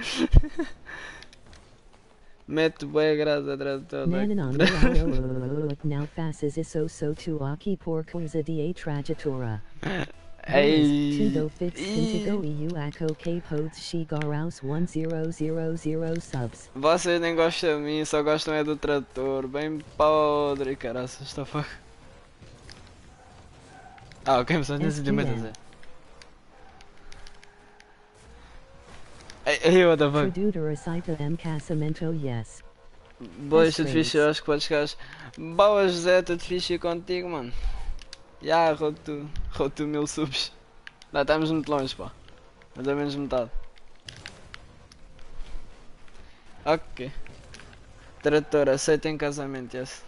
Mete bué graça tradutor. Nanan now faces isso so to aqui por coisa de a trajetória. Ei. Tudo fix contigo e o aco que podes chegar aos one zero zero zero subs. Vocês nem gostam de mim, só gostam é do trator. Bem podre, caraças, está fuck. Ah, ok, mas nesse de medo dizer. Ei, ei, what the fuck. Tradutor aceita M casamento yes. Boas, tudo fixe, eu acho que podes ficar. Boas, Zé, tudo fixe contigo, mano. Já, roto, roto mil subs. Não, estamos muito longe, pá. Mais ou menos metade. Ok. Trator, aceita em casamento, yes.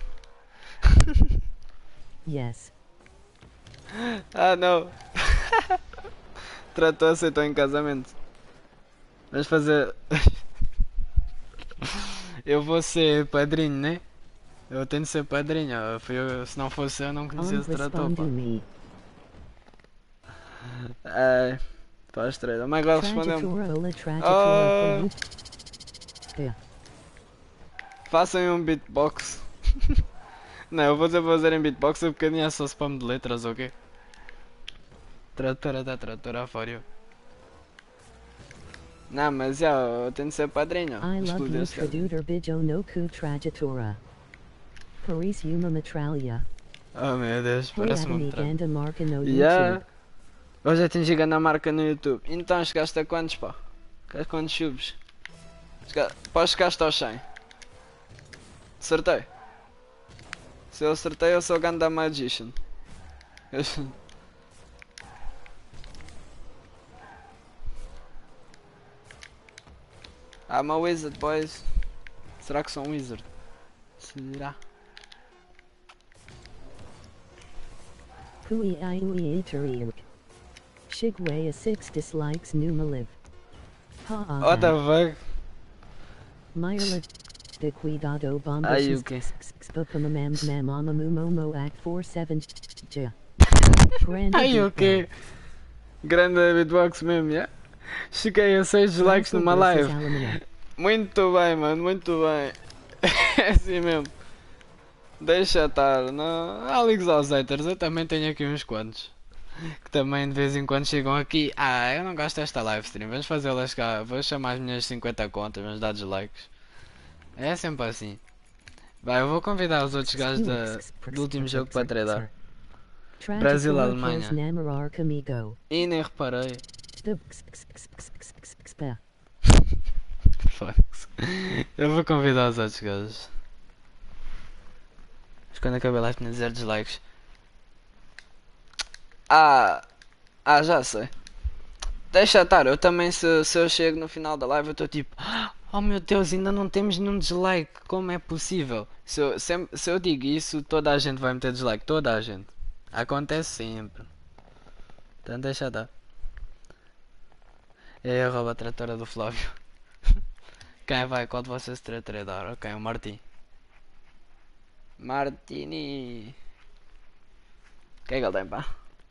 Yes. Ah, não. Trator aceitou em casamento. Vamos fazer. Eu vou ser padrinho, né? Eu tenho de ser padrinho. Eu fui- eu- se não fosse eu, não conhecia On esse trator, responde pá. me. É. Faz trade. O Miguel respondeu-me. Trajetória ola Oh. trajetória. Yeah. Façam um beatbox. Não, eu vou dizer para fazer em beatbox porque é só spam de letras, ok? Tratora da tratora for you. Não, mas já, eu tenho de ser padrinho. I love Exclude you esse cara. tradutor bijo no ku trajetória. Paris uma metralha. Oh meu Deus, Hey parece uma Adami metralha. Ganda marca no Yeah. YouTube. Hoje atingi grande marca no YouTube. Então chegaste a quantos, pá? Chegaste a quantos subs? Chega... Pá, chegaste aos cem. Acertei. Se eu acertei, eu sou Ganda Magician. Eu... I'm a wizard, boys. Será que sou um wizard? Será? Hui I Ui Itariuk. Shigway a six dislikes Numaliv. Ha ha. What the fuck? Myrla the Cuidado Ai, Bombas o quê? Spapamam Mamama Mumomo Act four seven Ja. Ai, o quê? Grande beatbox mesmo, yeah? Cheguei a seis likes numa live. Muito bem, mano, muito bem. É assim mesmo. Deixa estar. Não... Alex aos haters, eu também tenho aqui uns quantos. Que também de vez em quando chegam aqui. Ah, eu não gosto desta live stream. Vamos fazê-las cá. Vou chamar as minhas cinquenta contas, vamos dar dislikes. É sempre assim. Vai, eu vou convidar os outros gajos da, do último jogo para tradar. Brasil, Alemanha. E nem reparei. Eu vou convidar os outros gajos. Mas quando acabar a live tinha zero dislikes. Ah, ah, já sei. Deixa estar, eu também se, se eu chego no final da live eu estou tipo, oh meu Deus, ainda não temos nenhum dislike, como é possível? Se eu, se, se eu digo isso, toda a gente vai meter dislike, toda a gente. Acontece sempre. Então deixa estar. É a rouba tratora do Flávio. Quem vai? Qual de vocês terá tradar? Ok, o Martim. Martini. O que é que ele tem, pá?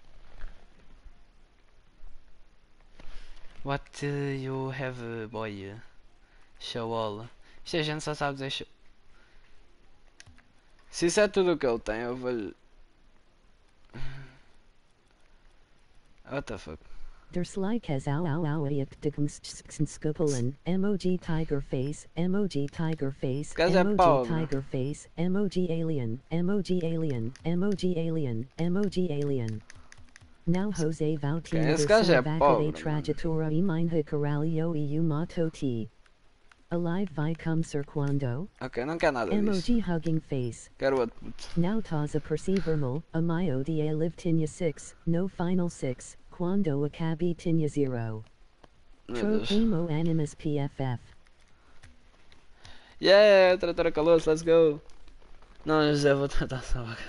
What uh, you have, uh, boy? Show all. Isto a gente só sabe dizer show. Se isso é tudo o que ele tem, eu vou-lhe... What the fuck? There's like has ow ow ow skupulin, emoji tiger face, emoji tiger face, emoji tiger face, emoji alien, emoji alien, emoji alien, emoji alien. Now Jose Vautina Vacade Tragitora e Minha Caralho e Umato T. Alive vai cum ser quando? Ok, não quer nada disso. Emoji hugging face. Quero outro puto. Now Taza perceivermal, a Maio de live tinha six, no final six. Quando acabe tinha zero. Troquemo animus P F F. Yeah, tratora calor-se, let's go. Não, José, vou tratar só a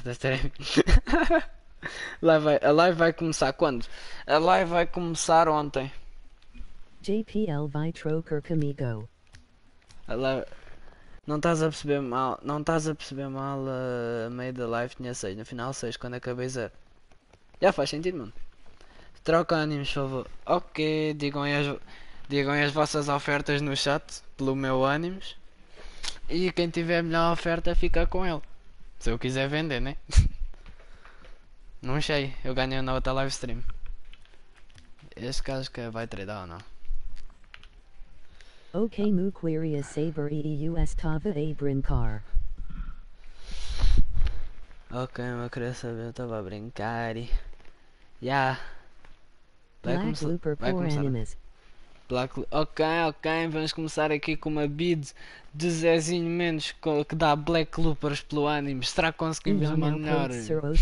live. A live vai começar quando? A live vai começar ontem. J P L vai trocar comigo. A live... Não estás a perceber mal, não estás a perceber mal, a meio da live tinha seis, no final seis, quando acabei zero. Já faz sentido, mano. Troca animes, por favor. Ok, digam aí, as, digam aí as vossas ofertas no chat, pelo meu animes. E quem tiver a melhor oferta fica com ele. Se eu quiser vender, né? Não sei, eu ganhei na outra live stream. Este caso que vai tradar ou não? Ok, Muqueria Saber E U S Tava a brincar. Ok, eu queria saber, eu estava a brincar e... Ya. Vai Black começar, Looper vai por começar. animes. Black, ok, ok, vamos começar aqui com uma bid de Zezinho Menos co- que dá Black Loopers pelo anime. Será que conseguimos uma melhor?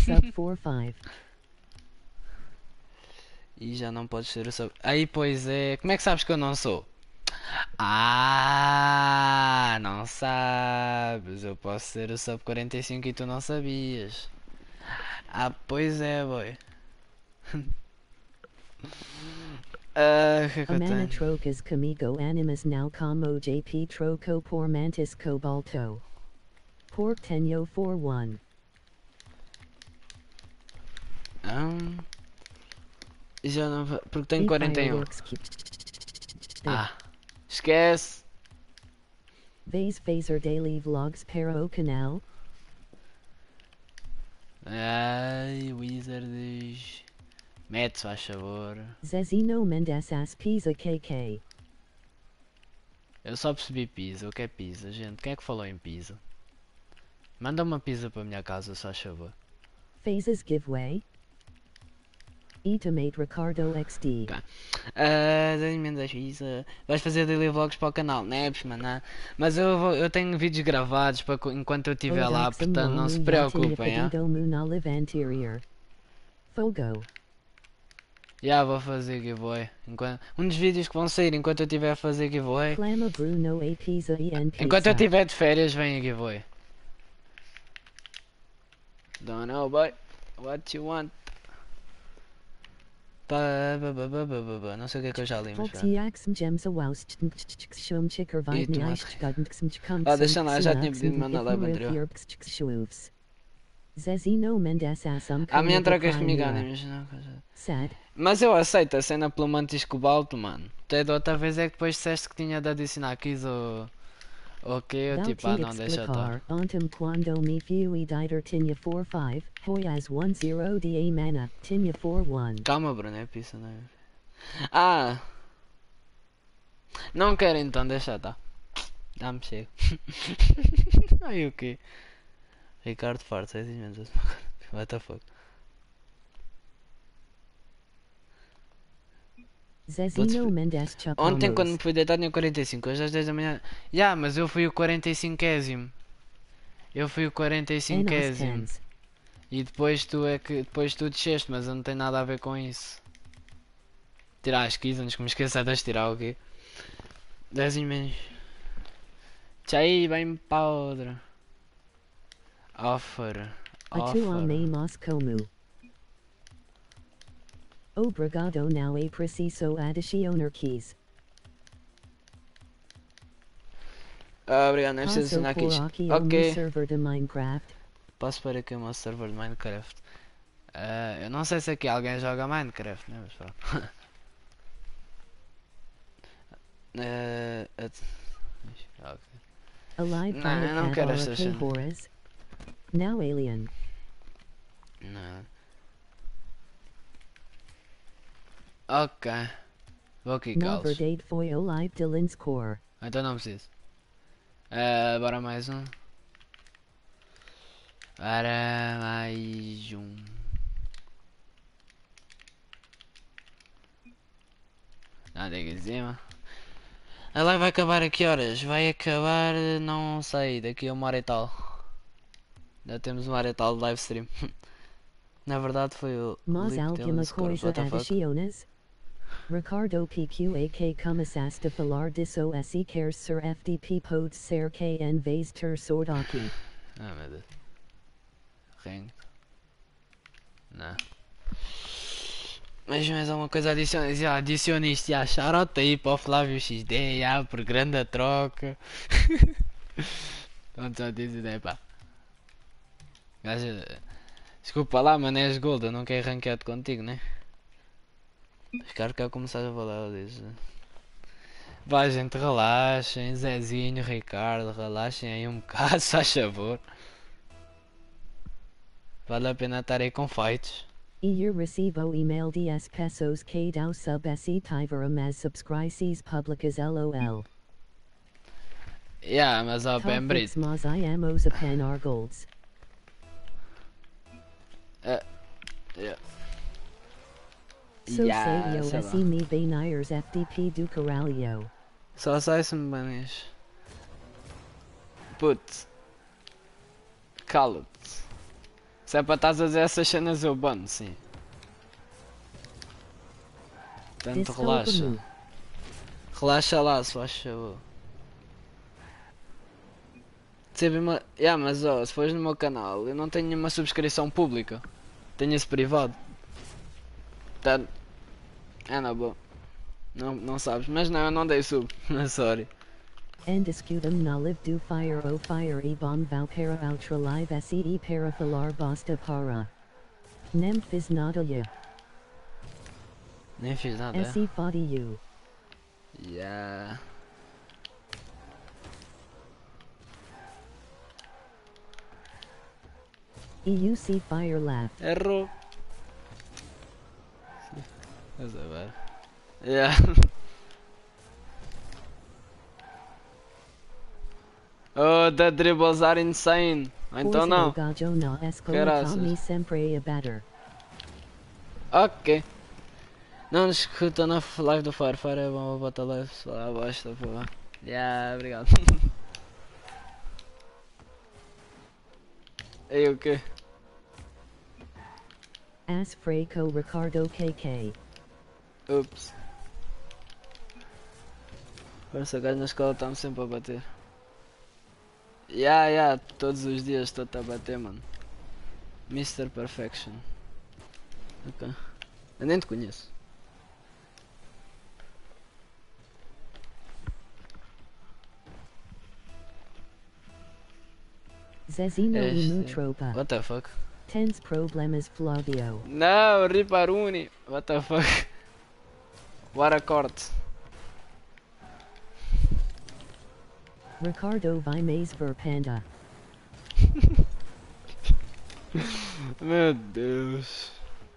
E já não podes ser o sub. Aí pois é, como é que sabes que eu não sou? Ah, não sabes, eu posso ser o sub quarenta e cinco e tu não sabias. Ah, pois é, boy. Ah, o que é que eu Amana tenho? trocas comigo animes now como J P troco por mantis cobalto. Por tenho for one. Hum, já não va- porque tenho quarenta e um. Ah, esquece. Vase Phaser Daily Vlogs para o canal. Ai, Wizards. Mete, faz favor. Zezino Mendes as Pisa K K. Eu só percebi pizza. O que é pizza, gente? Quem é que falou em pizza? Manda uma pizza para a minha casa, só faz favor. Phases giveaway. Etomate Ricardo X D. Ok. Uh, dez emendas, uh, vais fazer daily vlogs para o canal, Neves, mano. Mas eu, vou, eu tenho vídeos gravados para co- enquanto eu estiver lá, portanto não se preocupem. Já Fogo. yeah, vou fazer giveaway. Enquanto, um dos vídeos que vão sair enquanto eu estiver a fazer giveaway. Clama Bruno a pizza e en Enquanto eu pizza. estiver de férias, vem a giveaway. Don't know, boy. What you want? Ba, ba, ba, ba, ba, ba, ba. Não sei o que é que eu já li, mas pronto. Ah, deixa lá, já tinha pedido meu na live anterior. Amanhã trocas comigo animes, não? Sad. Mas eu aceito a cena pelo Mantis Cobalto, mano. Até da outra vez é que depois disseste que tinha de adicionar keys ou... O que eu tipo, ah não, deixa estar. Ontem quando me fui diter tinha four five, hoias one zero da mana, tinha four one. Calma, Bruno, é pizza, não é? Ah! Não quero então, deixa estar. Dá-me chego. Ai o quê? Ricardo Farto, seis meses. What the fuck? Zezino Mendes Ontem quando me fui deitar tinha quarenta e cinco, hoje às dez da manhã. Já, yeah, mas eu fui o quarenta e cinquésimo. Eu fui o quarenta e cinquésimo. E depois tu é que depois tu desceste, mas eu não tenho nada a ver com isso. Tirar as keys antes que me esqueça de as tirar, ok? dez menos. Tchai, bem powder. Offer. Offer. Obrigado now a preciso adicionar keys. Ah, obrigado, não é preciso adicionar keys. Ok. Server de Minecraft. Posso para aqui o meu server de Minecraft. Uh, eu não sei se aqui alguém joga Minecraft, né? Mas pronto. uh, okay. Alive não, eu não quero esta cena. Now alien. Não. Ok. Vou aqui, Carlos. Então não preciso. Uh, bora mais um. Para mais um. Nada aqui em cima. A live vai acabar a que horas? Vai acabar, não sei, daqui a uma hora e tal. Já temos uma hora e tal de live stream. Na verdade foi o Ricardo P Q A K começaste a falar disso se quer ser F D P pode ser que em vez ter sordaki. Ah, meu Deus. Ring. Não. Mas mais alguma coisa adiciona? Já adiciona isto, já. Shoutout aí para o Flávio X D, já, por grande troca. Pronto, já disse, né, pá. Gaja, desculpa lá, mano, és gold, eu não quero ranqueado contigo, né? Os caras querem começar a falar disso. Vai, gente, relaxem. Zezinho, Ricardo, relaxem aí um bocado, se faz favor. Vale a pena estar aí com fights. E eu recebo email dez pesos que dau sub se tiver mas subscrições públicas lol. Yeah, mas ó, bem brito. Mas I am os a pen argolds. Uh, yeah. So Yeah, sei eu assim me banires F D P do caralho. Só sai se me banes. Putz. Cala-te. Se é para estás a dizer essas cenas eu bano, sim. Portanto, relaxa. Relaxa lá, se faz favor. Sempre uma... Yeah, mas ó, se fores no meu canal, eu não tenho nenhuma subscrição pública. Tenho esse privado. Tá... É na boa. Não, não sabes, mas não, eu não dei sub. Sorry. Endiscutum nolive do fire o fire e bom val para ultra live se e para falar bosta para. Nem fiz nada you. Nem fiz nada. Se fode you. Yeah. E you see fire laugh. Errou. Estás a ver? Yeah. Oh, the dribbles are insane. Então não. Caralho. Ok. Não nos escuta na live do Farfar, é bom, bota live, só a bosta, pô. Yeah, obrigado. Ei, o quê? As Freco Ricardo K K. Ups. Essa gajo na escola está-me sempre a bater. Ya, yeah, ya, yeah, todos os dias estou-te a bater, mano. mister Perfection. Ok. Eu nem te conheço. Zezino e Este- Mutropa. What the fuck? Tens problemas Flavio. Não, Riparuni. What the fuck? What a corte. Ricardo Vimes Verpanda. Meu Deus.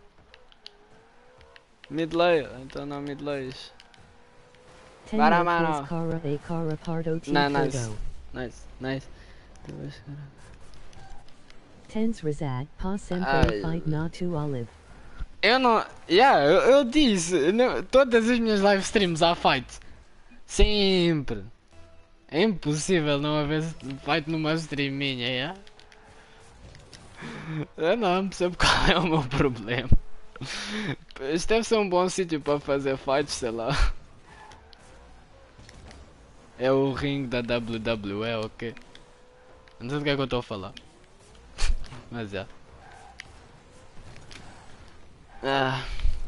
Midlay, então não midlays. Para, Tenho mano. Cruz Cara e Cara Pardo T Não, nice. Todo. Nice, nice. Tens Razat, Pa Sempre Ai. Fight Na Tu Olive. Eu não. Yeah, eu, eu disse. Não, todas as minhas live streams há fight. Sempre. É impossível não haver fight numa stream minha, yeah? Eu não percebo qual é o meu problema. Isto deve ser um bom sítio para fazer fights, sei lá. É o ringue da W W E, ok? Não sei do que é que eu estou a falar. Mas é. Ah.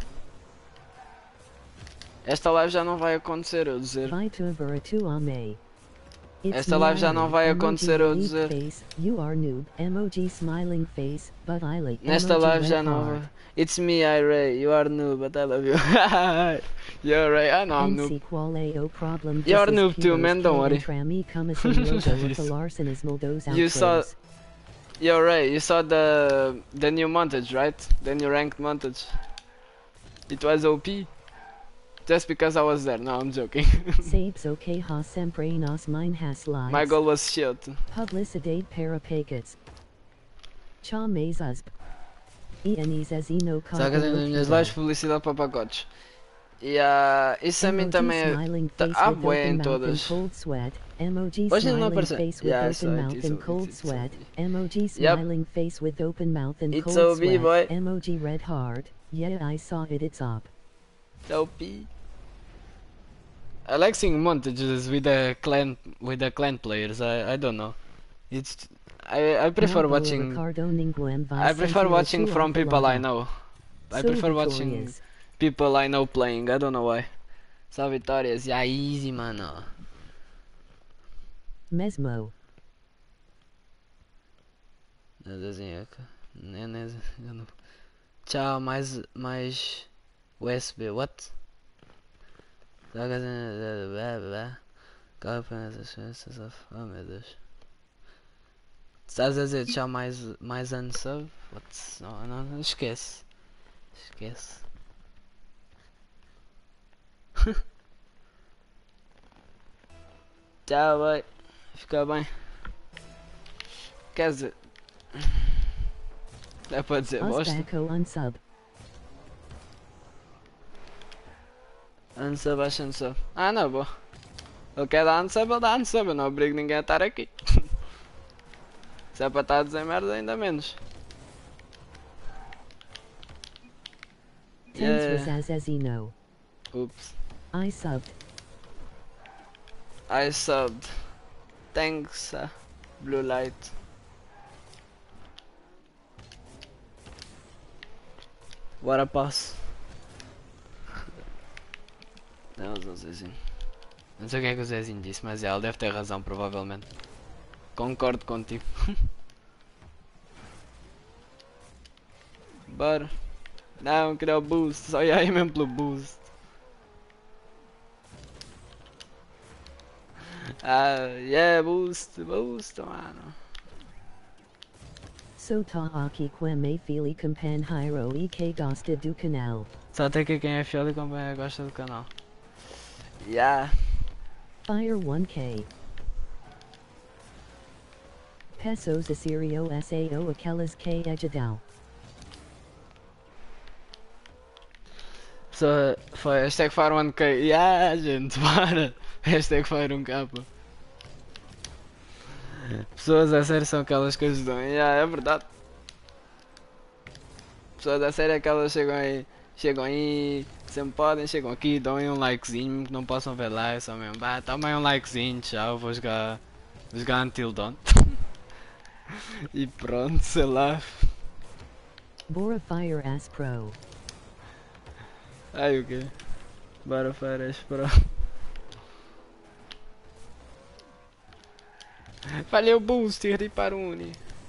Esta live já não vai acontecer, eu dizer. Vai tu Veratu Ame. It's Esta live já não vai Miami, acontecer, emoji eu weak dizer. Face, you are noob, emoji smiling face, but I like Nesta emoji live red já não heart. vai. It's me, I Ray. You are noob, but I love you. You're Ray. I know I'm noob. N C qual é o problem You're desses noob too, pedos man, don't que worry. entra-me como assim logo a falar-se nas dos You saw- outros. You're Ray. You saw the the new montage, right? The new ranked montage. It was O P. Just because I was there. No, I'm joking. Sabes o que ha sempre nos mine has lives. My goal was shit. Publicidade para packets. Cha mesas. Eanis as ino Sabe que nas minhas lives publicidade para pacotes. E ah, isso a mim também é. Smiling tá- face há with bué em open mouth and todas. cold sweat. Emoji Hoje não smiling aparece- face with Yeah, open so it mouth is and O B, cold it's sweat. O B. Emoji Yep. smiling face with open mouth and It's cold O B, sweat. boy. Emoji red heart. Yeah, I saw it. It's up. O P. I like seeing montages with the clan with the clan players. I I don't know. It's I I prefer Margot watching. Ricardo Ninguém vai I prefer sentir watching a sua from people I palavra. know. I Sou prefer watching vitórias. people I know playing. I don't know why. Só vitórias. Yeah, easy, mano. Mesmo. Nadazinha. Nem nem. eu não- Tchau, mais mais U S B. What? Oh meu Deus. Estás a dizer tchau mais, mais unsub? What? Não, não, não, esquece. Esquece. Tchau, boy. Fica bem. Quer dizer. É para dizer bosta. Uzbeko unsub. Unsub, acho unsub. Ah, não, boa. Ele quer dar unsub, ele dá unsub. Eu não obrigo ninguém a estar aqui. Se é para estar a dizer merda, ainda menos. Tens Yeah. Razazazino. Oops. I subbed. I subbed. Thanks, uh, blue light. Bora passo. Não, não Zezinho. Não sei o que é que o Zezinho disse, mas é, ele deve ter razão, provavelmente. Concordo contigo. Bora. Não, queria o boost, só ia aí mesmo pelo boost. Ah, yeah, boost, boost, mano. So ta aqui quem fili campan hiro e que gosta do canal. Só tem que quem é fiel e quem gosta do canal. Yeah. Fire one K. Pesos Asirio Sao Aquelas K Ejadal. Só foi hashtag Fire one K. Yeah, gente, para. Hashtag Fire one K. Pessoas a sério são aquelas que ajudam. Yeah, é verdade. Pessoas a sério é aquelas que chegam aí. Chegam aí. Sempre podem, chegam aqui, dão aí um likezinho. Que não possam ver lá, é só mesmo. Bah, toma aí um likezinho, tchau. Vou jogar. Vou jogar Until Dawn. E pronto, sei lá. Bora Fire Ass Pro. Ai o quê? Bora Fire Ass Pro. Falhei o booster de Paruni.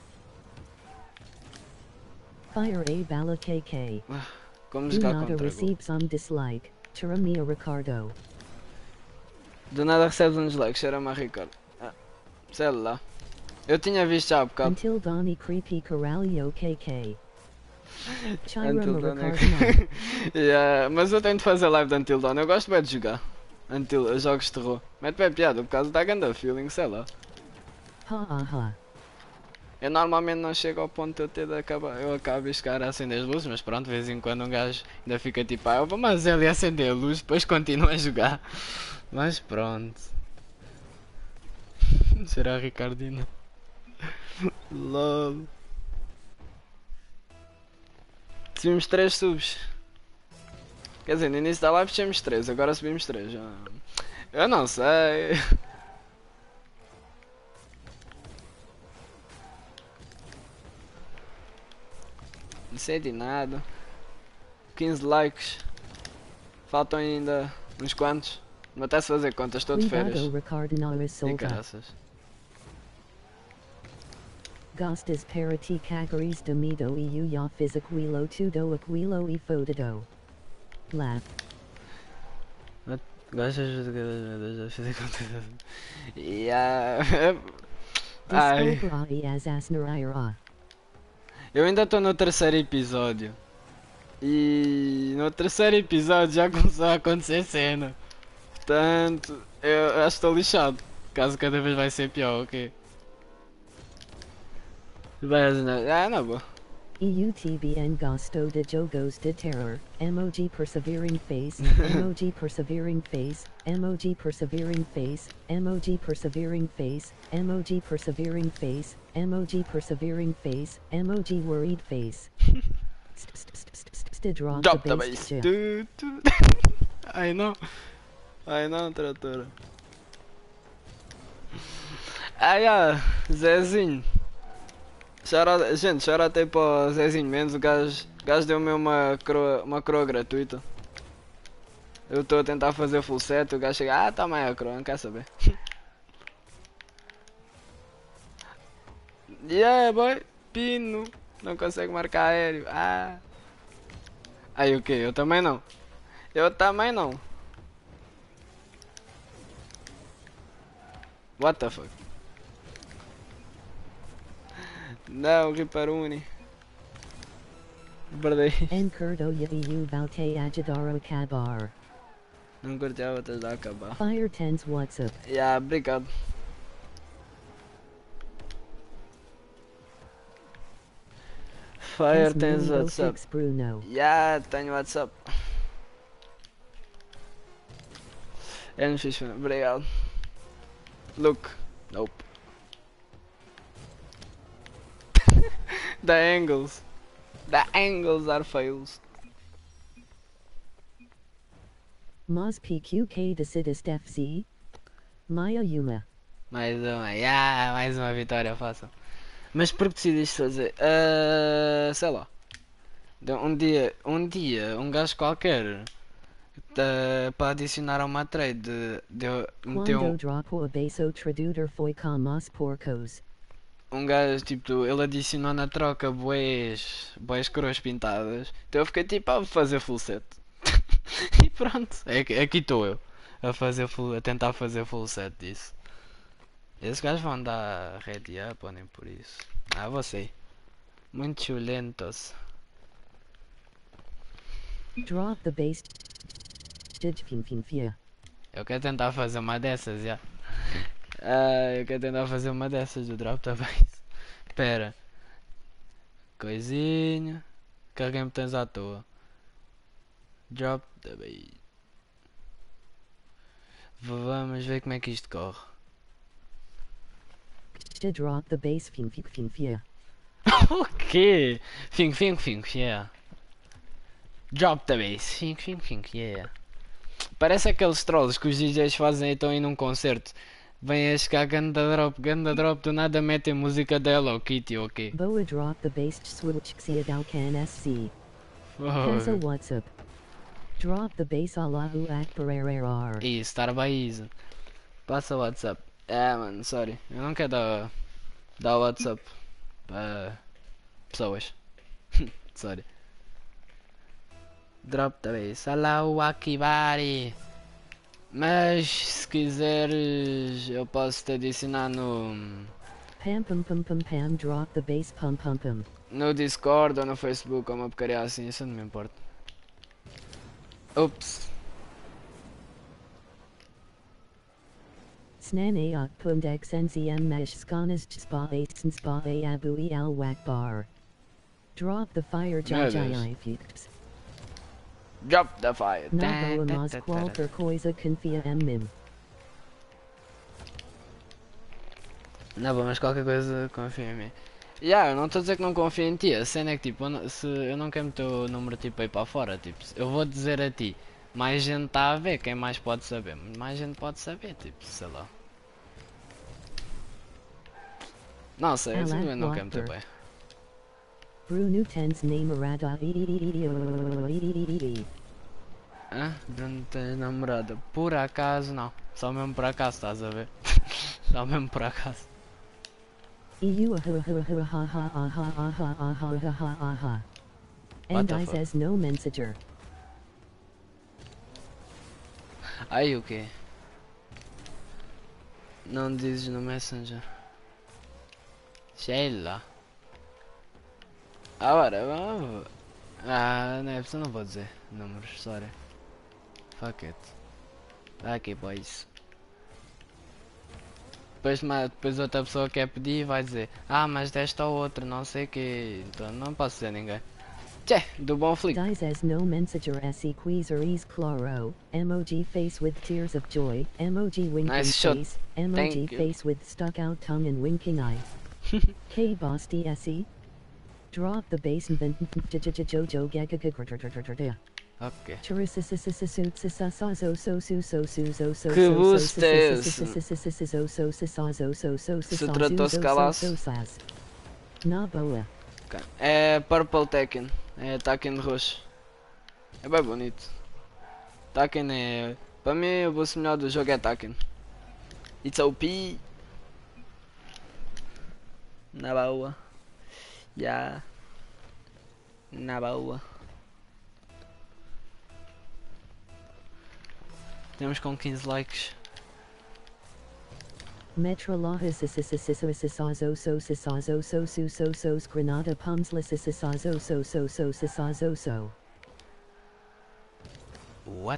Fire A Bala K K. Como Do jogar nada contra receive some dislike. Tiramia Ricardo. Do nada recebes um dislike, cheira-me a Ricardo. Ah, sei lá. Eu tinha visto já há bocado. Until Donnie Creepy Corralio K K. Chirama Until Dawn é Ricardo. que- Yeah, mas eu tenho de fazer live de Until Dawn. Eu gosto bem de jogar. Until, jogos de terror. Mete bem piada, por causa da ganda feeling, sei lá. Ha ha ha. Eu normalmente não chego ao ponto de eu ter de acabar. Eu acabo a chegar a acender as luzes, mas pronto, de vez em quando um gajo ainda fica tipo, ah, eu vou mais ali acender a luz, depois continuo a jogar. Mas pronto. Será Ricardina? LOL. Subimos três subs. Quer dizer, no início da live tínhamos três, agora subimos três. Já. Eu não sei. Não sei de nada. quinze likes. Faltam ainda uns quantos. Não até se fazer contas, estou de férias. Cuidado Ricardo não é E solta. caraças. Gastas para ti cagaris de mido e u ya fiz aquilo tudo aquilo e fodado. Laugh. Gostas de fazer contas? Yeah. Ai. Desculpa e as asneraira. Eu ainda estou no terceiro episódio. E no terceiro episódio já começou a acontecer cena. Portanto, eu acho que estou lixado. Caso cada vez vai ser pior, ok? Mas não, ah, não boa. E U T B N gosto de jogos de terror. Emoji persevering face. Emoji persevering face. Emoji persevering face. Emoji persevering face. Emoji persevering face. Emoji persevering face. Emoji worried face. Drop Drop the the bass. bass. Jill. Tu, tu. Ai não. Ai não, tratora. Ai ah, Zezinho. Shout gente, shout até para o Zezinho Mendes, o gajo, o gajo deu-me uma coroa, uma coroa gratuita. Eu estou a tentar fazer full set, o gajo chega, ah, toma aí a coroa, não quer saber. Yeah, boy, pino, não consegue marcar aéreo, ah. Aí o que? Eu também não. Eu também não. What the fuck? Não, Riparuni. Perdi. Encurdo ya eu valte ajudaro acabar. Não curtia outras da acabar. Fire tens WhatsApp. Yeah, obrigado. Fire tens Mundo WhatsApp. fix Bruno. Yeah, tenho WhatsApp. É no X, obrigado. Look. Nope. The angles. The angles are fails. Moz P Q K decidist F Z. Maya Yuma. Mais uma, yeah, mais uma vitória fácil. Mas por que decidiste fazer? Uh, sei lá. De- Um dia, um dia, um gajo qualquer uh, para adicionar a uma trade deu, meteu Quando um, dropo a beso tradutor foi com os porcos. um gajo tipo, ele adicionou na troca boas, boas coroas pintadas. Então eu fiquei tipo, ah, vou fazer full set. E pronto, é, que- aqui estou eu a fazer full, a tentar fazer full set disso. Esses gajos vão dar ready up ou nem por isso. Ah, você. Muito lentos. Drop the base. Digfinfinfia. Eu quero tentar fazer uma dessas, já. Ah, eu quero tentar fazer uma dessas do drop também. Espera. Coisinha. Carreguei botões à toa. Drop the bass. Vamos ver como é que isto corre. To drop the bass fin fin fin fin. O quê? Fink, fink, fink, yeah. Drop the bass. Fink, fink, fink, yeah. Parece aqueles trolls que os D Js fazem e estão aí num concerto. Vem a chegar ganda drop, ganda drop, do nada metem música da Hello Kitty, ok? Boa drop the bass switch xiadao can sc. Casa Oh. WhatsApp. Drop the bass Allahu Akbar R. Isso, Starbucks. Passa o WhatsApp. É, mano, sorry. Eu não quero dar, dar WhatsApp para pessoas. Sorry. Drop the bass. Allahu Akbar. Mas se quiseres, eu posso te adicionar no, Pam pum pum pum pam drop the bass pum pum pum. no Discord ou no Facebook ou uma porcaria assim, isso não me importa. Ups. Snan aok pundex nzm mesh skanas spa asen spa a abu el wakbar. Drop the fire Meu Deus. jajai fukes. Drop the fire. Nabo amaz qual per coisa confia em mim. Não, bom, mas qualquer coisa confia em mim. Yeah, eu não estou a dizer que não confio em ti. A cena é que tipo, eu não, se eu não quero meter o número tipo aí para fora, tipo, eu vou dizer a ti, mais gente está a ver, quem mais pode saber? Mais gente pode saber, tipo, sei lá. Não sei, eu simplesmente não quero meter bem. Bruno tens namorada. Hã? Bruno tens namorada? Por acaso não. Só mesmo por acaso, estás a ver? Só mesmo por acaso. Eu ha ha ha ha ha ha ha ha ha ha ha ha ha ha. What And the I fuck? says no messenger. Aí o quê? Não dizes no Messenger. Sei lá. Agora, vamos. Ah, não é, eu não vou dizer números, sorry. Fuck it. Vai aqui, boys. Depois, ma- depois outra pessoa quer pedir e vai dizer: ah, mas desta ou outra, não sei o que. Então não posso dizer a ninguém. Tchê, do bom flip. Dies as no messenger se quiser is claro. Emoji face with tears of joy. Emoji winking Nice shot. face. Emoji Thank you. face with stuck out tongue and winking eye. K boss D S E. Drop the bass and then jojo gaga. Ok. Que Que boost é esse? Se tratou-se calaço. Na boa. Ok. É Purple Tekken. É Tekken roxo. É bem bonito. Tekken é. Para mim, o boss melhor do jogo é Tekken. It's O P. Na boa. Yeah. Na boa. Temos com quinze likes. Metrolaha sisazo so sisazo so su so sos granada pumsla sisazo so so so sisazo so. What?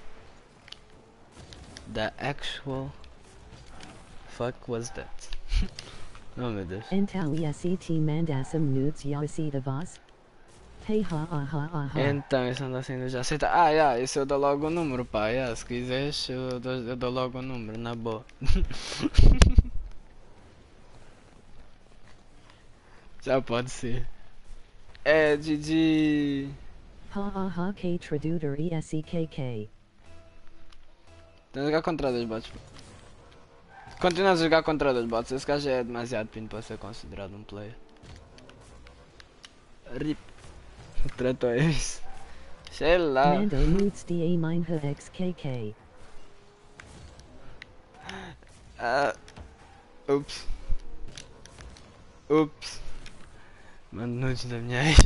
The actual fuck was that? Oh meu Deus. Entau set mandasam nudes yasi davas. Hey ha ha ha ha ha. Então, isso anda assim já aceita. Ah, yeah, isso eu dou logo o número, pá. Yeah, se quiseres, eu dou, eu dou logo o número, na boa. Já pode ser. É, G G. Ha ha ha k traduder esekk. Tens a jogar contra dois bots. Continuas a jogar contra dois bots. Esse gajo é demasiado pino para ser considerado um player. Rip. Tratou isso. Sei lá. Mando nudes da minha xkk. Ah. Ups. Ups. Mando nudes da minha ex.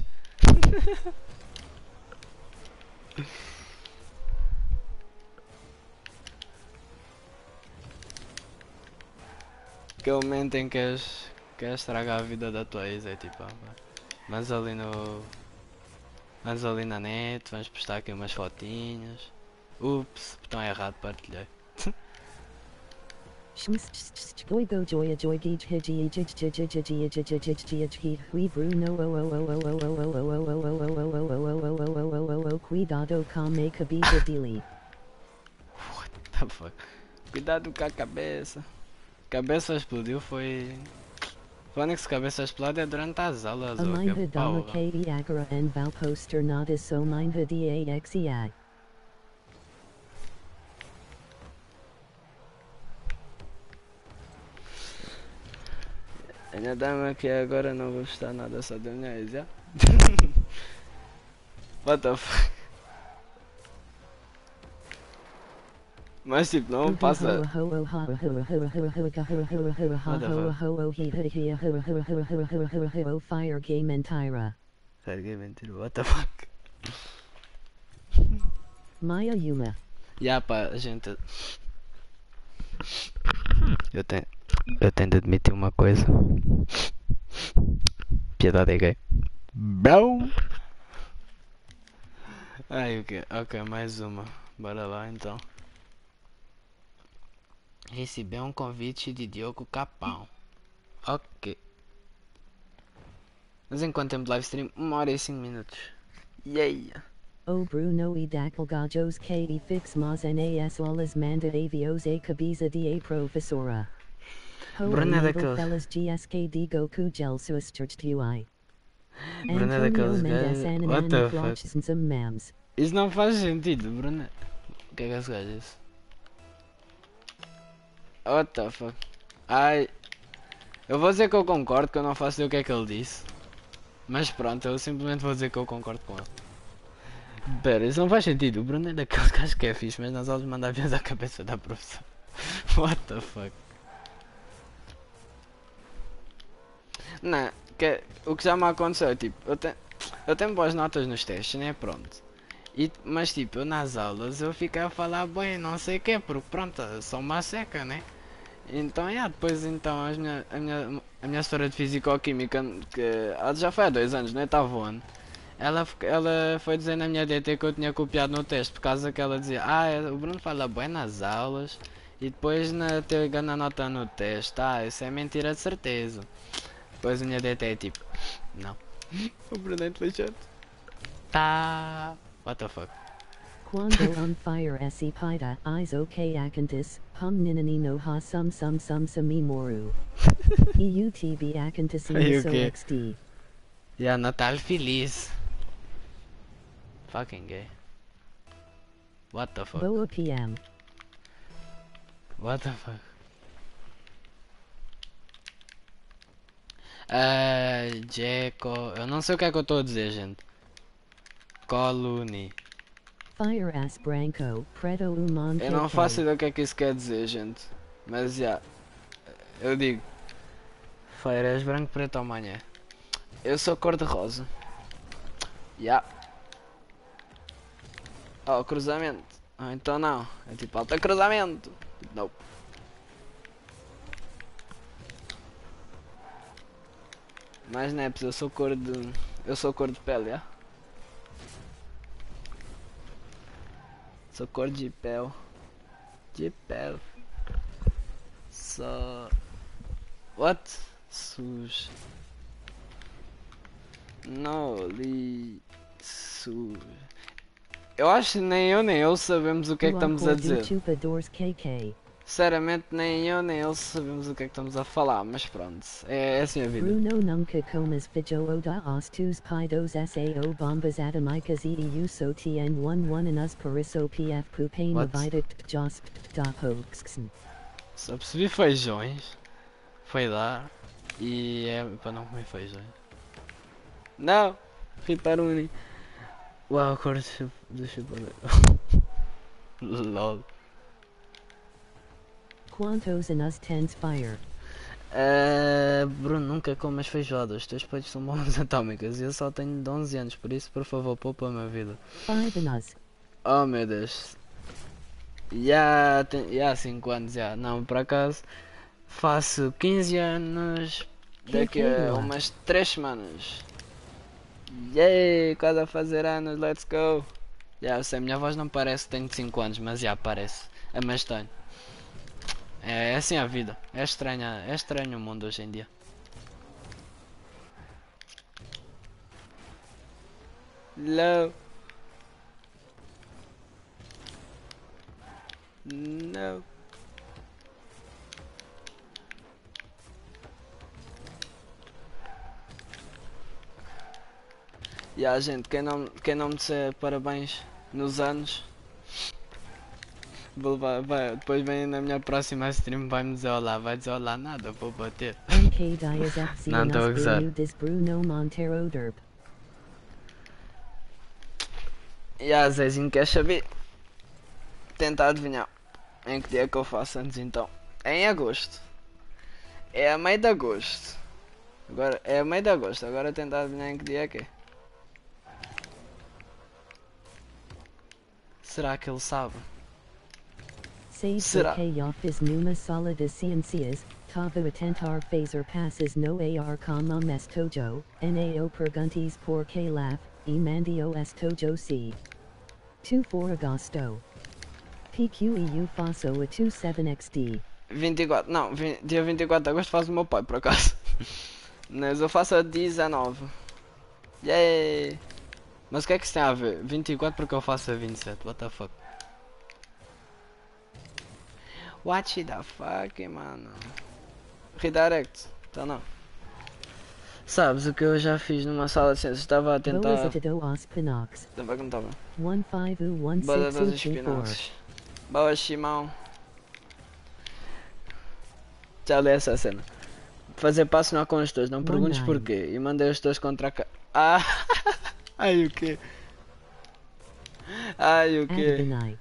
Aquele momento em que queres, queres estragar a vida da tua ex é tipo, ah, pá, vamos ali no. Vamos ali na net, vamos postar aqui umas fotinhas. Ups, botão errado, partilhei. Joy go joya joy geej hiji jij jij jij jij jij jij jij jij jij hui bruno o o o o o o o o o o o o o o o o o o cuidado com me cabeça dele. What the fuck? Cuidado com a cabeça. Cabeça explodiu foi... Fónix cabeça explode é durante as aulas. A ô, minha que dama porra. que e agora en val poster nada so minha daxia. Minha dama que agora não vou gostar nada só de minha ex, já? What the fuck? Mas tipo, não passa... Fire game mentira. Carreguei mentira, what the fuck? Maya Yuma. Já pá, gente... Eu tenho... Eu tenho de admitir uma coisa. Piedade é gay. Bro! Ai, o que? Ok, mais uma. Bora lá então. Receber um convite de Diogo Capão. Ok. Mas em quanto tempo de live stream? Uma hora e cinco minutos. Yeah! O Bruno e Daquilgajos que e fix mas nas olas manda avios a cabeça de a professora. Ho Bruno é amigo daqueles- fellas gsk de Goku gel sustertui. Bruno é Antonio daqueles Mendes gajos- What the Ananana fuck? Flotches and some mams. Isso não faz sentido, Bruno. O que é que esse gajo disse? What the fuck? Ai. Eu vou dizer que eu concordo, que eu não faço ideia o que é que ele disse. Mas pronto, eu simplesmente vou dizer que eu concordo com ele. Pera, isso não faz sentido. O Bruno é daqueles gajos que é fixe, mas nas aulas manda aviões à cabeça da professora. What the fuck? Não, que, o que já me aconteceu é tipo, eu, te, eu tenho boas notas nos testes, né? Pronto. E, mas tipo, eu nas aulas eu fiquei a falar bem, não sei o que, porque pronto, eu sou uma seca, né? Então, yeah, depois então as minha, a, minha, a minha história de Fisicoquímica, que ela já foi há dois anos, né? Estava onde? Ela, ela foi dizer na minha D T que eu tinha copiado no teste, por causa que ela dizia, ah, o Bruno fala bem nas aulas e depois na, ter ganho nota no teste, ah, isso é mentira de certeza. Depois a minha D T é tipo, não, o Bruno é inteligente. Tá, what the fuck? Quando on fire se paida eyes ok acantis, hum ninani no ha sum sum sum sumi moru. E U T B acantis Aí, o so quê? X D. E a Natal feliz. Fucking gay. What the fuck? Boa P M. What the fuck? Ah, Jeco. Eu não sei o que é que eu estou a dizer, gente. Coluni. Fire ass branco, preto umon Eu não faço ideia o que é que isso quer dizer, gente. Mas já. Eu digo. Feiras branco, preto ou manhã. Eu sou cor de rosa. Já. Oh, cruzamento. Ah, então não. É tipo alta cruzamento. Tipo, não. Mas neps, eu sou cor de. Eu sou cor de pele, já. Sou cor de pele. De pele. Só. What? Sus. Não li. Sus. Eu acho que nem eu nem ele sabemos o que é que estamos a dizer. Chupadores K K. Sinceramente, nem eu nem ele sabemos o que é que estamos a falar, mas pronto. É, é assim a vida. Bruno nunca comas fijo da os tus pidos sao bombas atomicas e eu so tn eleven anus por isso pf pupain What? vida jos da hoaxen. Só percebi feijões. Foi lá. E é para não comer feijões. Não! Riparuni. Uau, cor de chupador. Lol. Quantos anus tens fire? Uh, Bruno, nunca comas feijoada. Os teus peitos são bombas atômicas. E eu só tenho de onze anos, por isso, por favor, poupa a minha vida. Five anus. Oh meu Deus. Já há cinco anos, já. Não, por acaso. Faço quinze anos daqui a umas três semanas. Yay, quase a fazer anos, let's go. Já, eu sei, minha voz não parece que tenho cinco anos, mas já parece. É, mas tenho. É, é assim a vida. É estranha, é estranho o mundo hoje em dia. Hello. No. E a gente, quem não, quem não me disser parabéns nos anos, vou levar- vai, depois vem na minha próxima stream, vai me dizer olá, vai dizer olá nada, vou bater. M K Dias F Z Não estou a gozar. Bruno des Bruno Montero Derp. E a Zezinho quer saber, tentar adivinhar em que dia é que eu faço antes então. É em agosto. É a meio de agosto. Agora, é a meio de agosto, agora tentar adivinhar em que dia é que é. Será que ele sabe? Sage Será? K Office Numa Solida Ciencias, Tava Atentar Phaser Passes No Ar Comma Mes Tojo, Nao Perguntes Por K Laf, E Mandio S Tojo C. vinte e quatro Agosto. P Q E U Faso A vinte e sete X D. vinte e quatro, não, vi- dia vinte e quatro de agosto faz o meu pai, por acaso. Mas eu faço a dezenove. Yay! Mas o que é que isso tem a ver? vinte e quatro porque eu faço a vinte e sete, what the fuck? What the fuck, mano? Redirect, então não. Sabes o que eu já fiz numa sala de ciências? Estava a tentar... Boas Atado Os Pinox. Também que não estava. one five U one Boa six das U two four. espinafres. Boa, Simão. Já li essa cena. Fazer passo não com os teus, não perguntes nine. porquê. E mandei os teus contra a ca... Ah! Ai o quê? Ai o quê? Advinai.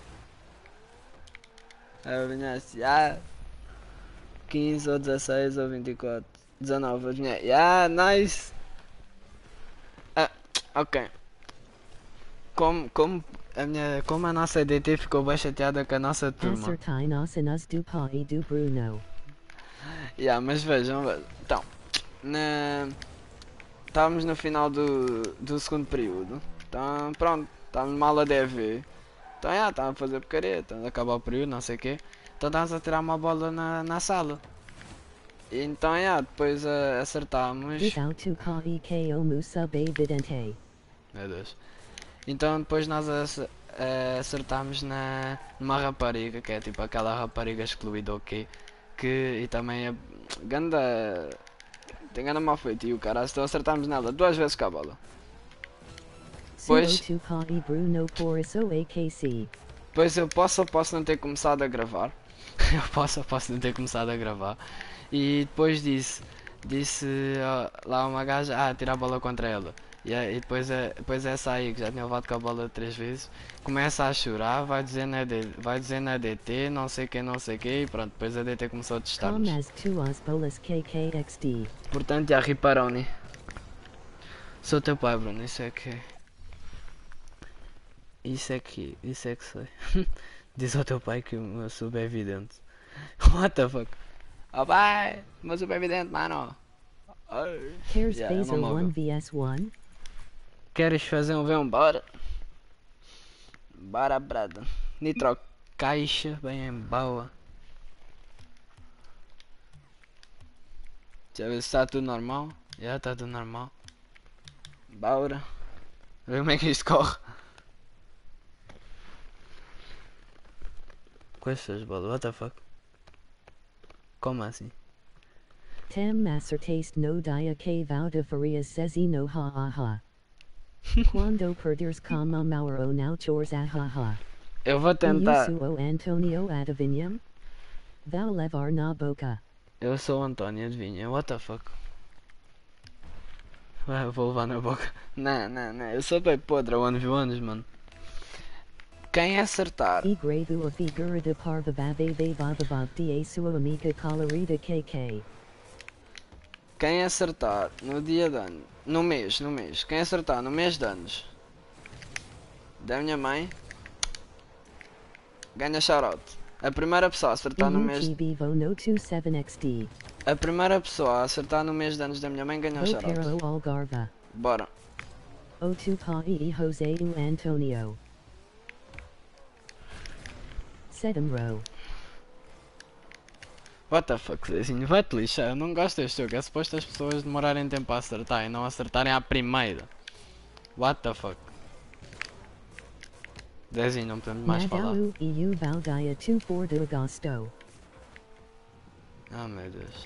Adivinhaste? Ah! quinze ou dezesseis ou vinte e quatro. dezanove, adivinhei. Ah, nice! Ah, ok. Como, como, a minha, como a nossa D T ficou bem chateada com a nossa turma. Assertine Os and Us Du Pai Du Bruno. Yeah, mas vejam, vejam. Então, na... estávamos no final do, do segundo período. Então, pronto, estávamos mal a D V. Então, já, estávamos a fazer porcaria, estamos a acabar o período, não sei o quê. Então, estávamos a tirar uma bola na, na sala. E então, já, depois uh, acertámos. Without to Ka E K O Musa Evidente. Meu Deus. Então, depois nós ac- eh, acertámos na, numa rapariga, que é tipo aquela rapariga excluída, ok? Que, e também é ganda. Tem ganda mal feito e o cara, então acertámos nela duas vezes com a bola. Pois. Suo to Ka E Bruno Poriso A K C. Pois eu posso ou posso não ter começado a gravar. Eu posso ou posso não ter começado a gravar. E depois disse, disse ó, lá uma gaja, ah, tirar a bola contra ela. E, aí, e depois, é, depois essa aí, que já tinha levado com a bola três vezes, começa a chorar, vai dizer na, D, vai dizer na D T, não sei que, não sei que, e pronto, depois a D T começou a testar-nos. Com as to Os Bolas K K X D. Portanto, já riparoni. Sou teu pai, Bruno, isso é que... Isso é que, isso é que sei. Diz ao teu pai que o meu sub é evidente. What the fuck? Oh pai, o meu sub é evidente, mano. Ai. Cares Yeah, Phaser vamos lá one ver. vs one. Queres fazer um vão bora? Bora, brada. Nitro caixa, bem em boa. Deixa eu ver se está tudo normal. Já está tudo normal. Bora. Vê como é que isto corre. Com estas bolas, what the fuck? Como assim? Tam Master Taste No Dia K Vauda Farias Sezi No Ha Ha Ha. Quando Perders Kama Mauro Now Chores Ah Ha Ha. Eu vou tentar. Yusuo Antonio Adivinham? Thou levar na boca. Eu sou o António, adivinha? What the fuck? Vai, eu vou levar na boca. Não, não, não. Eu sou bem podre, one v one, mano. Quem acertar. E grave a figura de parva bave vavavav de sua amiga colorida K K. Quem acertar no dia de ano. No mês, no mês. Quem acertar no mês de anos da minha mãe ganha shoutout. A primeira pessoa a acertar no mês. Vivo no vinte e sete X D. A primeira pessoa a acertar no mês de anos da minha mãe ganha shoutout. Otero Algarva. Bora. Otupa e Jose U Antonio. Sedum row. What the fuck, Zezinho? Vai-te lixar, eu não gosto deste jogo. É suposto as pessoas demorarem tempo a acertar e não acertarem à primeira. What the fuck? Zezinho, não podemos mais falar. Nadalu E U Valdia vinte e quatro de agosto. Ah, meu Deus.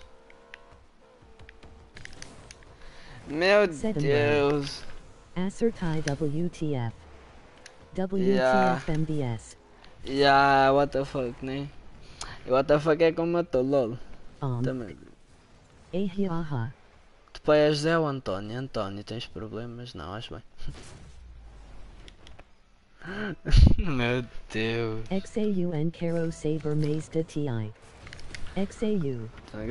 Meu Seven Deus. Acertai W T F. W T Yeah. F M B S. Yeah, what the fuck, né? What the fuck é como eu tô, lol. Um. Também. Ahiaha. Tu pai é José ou António? António, tens problemas? Não, acho bem. Meu Deus. X A U N Caro Saber Maze de T I. X A U.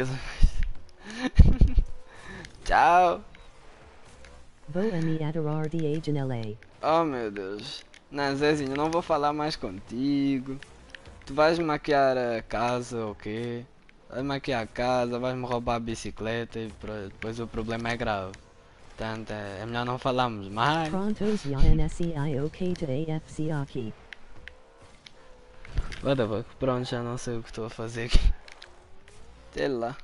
Tchau. Voemi Adorar de Agent L A. Oh meu Deus. Não, Zezinho, não vou falar mais contigo. Tu vais maquiar a casa ou quê? Vais maquiar a casa, vais me roubar a bicicleta e pro- depois o problema é grave. Portanto, é, é melhor não falarmos mais. Prontos Yanseiok to A F Z aqui. What the fuck? Pronto, já não sei o que estou a fazer aqui. Até lá.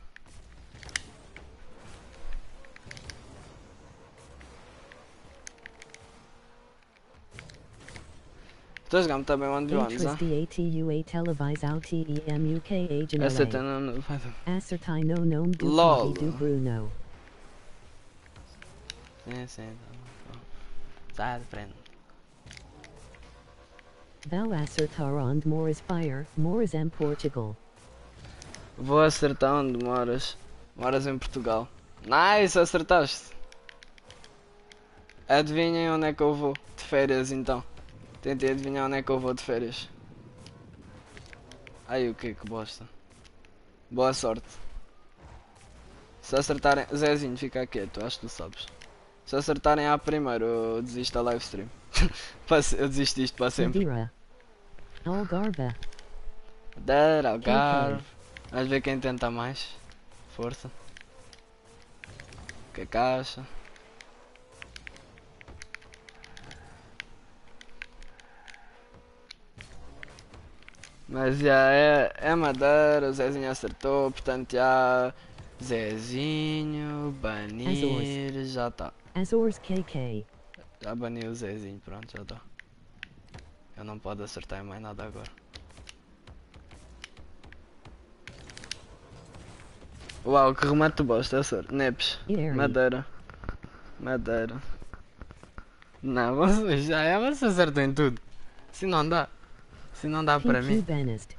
Estou a jogar muito bem One Drones, Atras ah? de Atua Televise Out E M U K Agent Essa tá L A. no... Acertai no nome do LOL. pai do Bruno. Sim, sim. Sai de frente. Val acertar onde moras fire, moras em Portugal. Vou acertar onde moras. Moras em Portugal. Nice, acertaste. Adivinhem onde é que eu vou de férias então. Tentei adivinhar onde é que eu vou de férias. Ai, o que que bosta. Boa sorte. Se acertarem... Zezinho, fica quieto, acho que tu sabes. Se acertarem à primeira, eu desisto da live stream. Eu desisto disto para sempre. Madeira. Algarve. Dar, Algarve. Vamos ver quem tenta mais. Força. Que caixa. Mas já é, é Madeira, o Zezinho acertou, portanto já. Zezinho, banir, já tá. Azores K K. Já bani o Zezinho, pronto, já tá. Eu não posso acertar em mais nada agora. Uau, que remate bosta, é sério. Neps, Erie. Madeira. Madeira. Não, vocês já é, vocês acertam em tudo. Se não dá. Se não dá para P Q mim. Benest.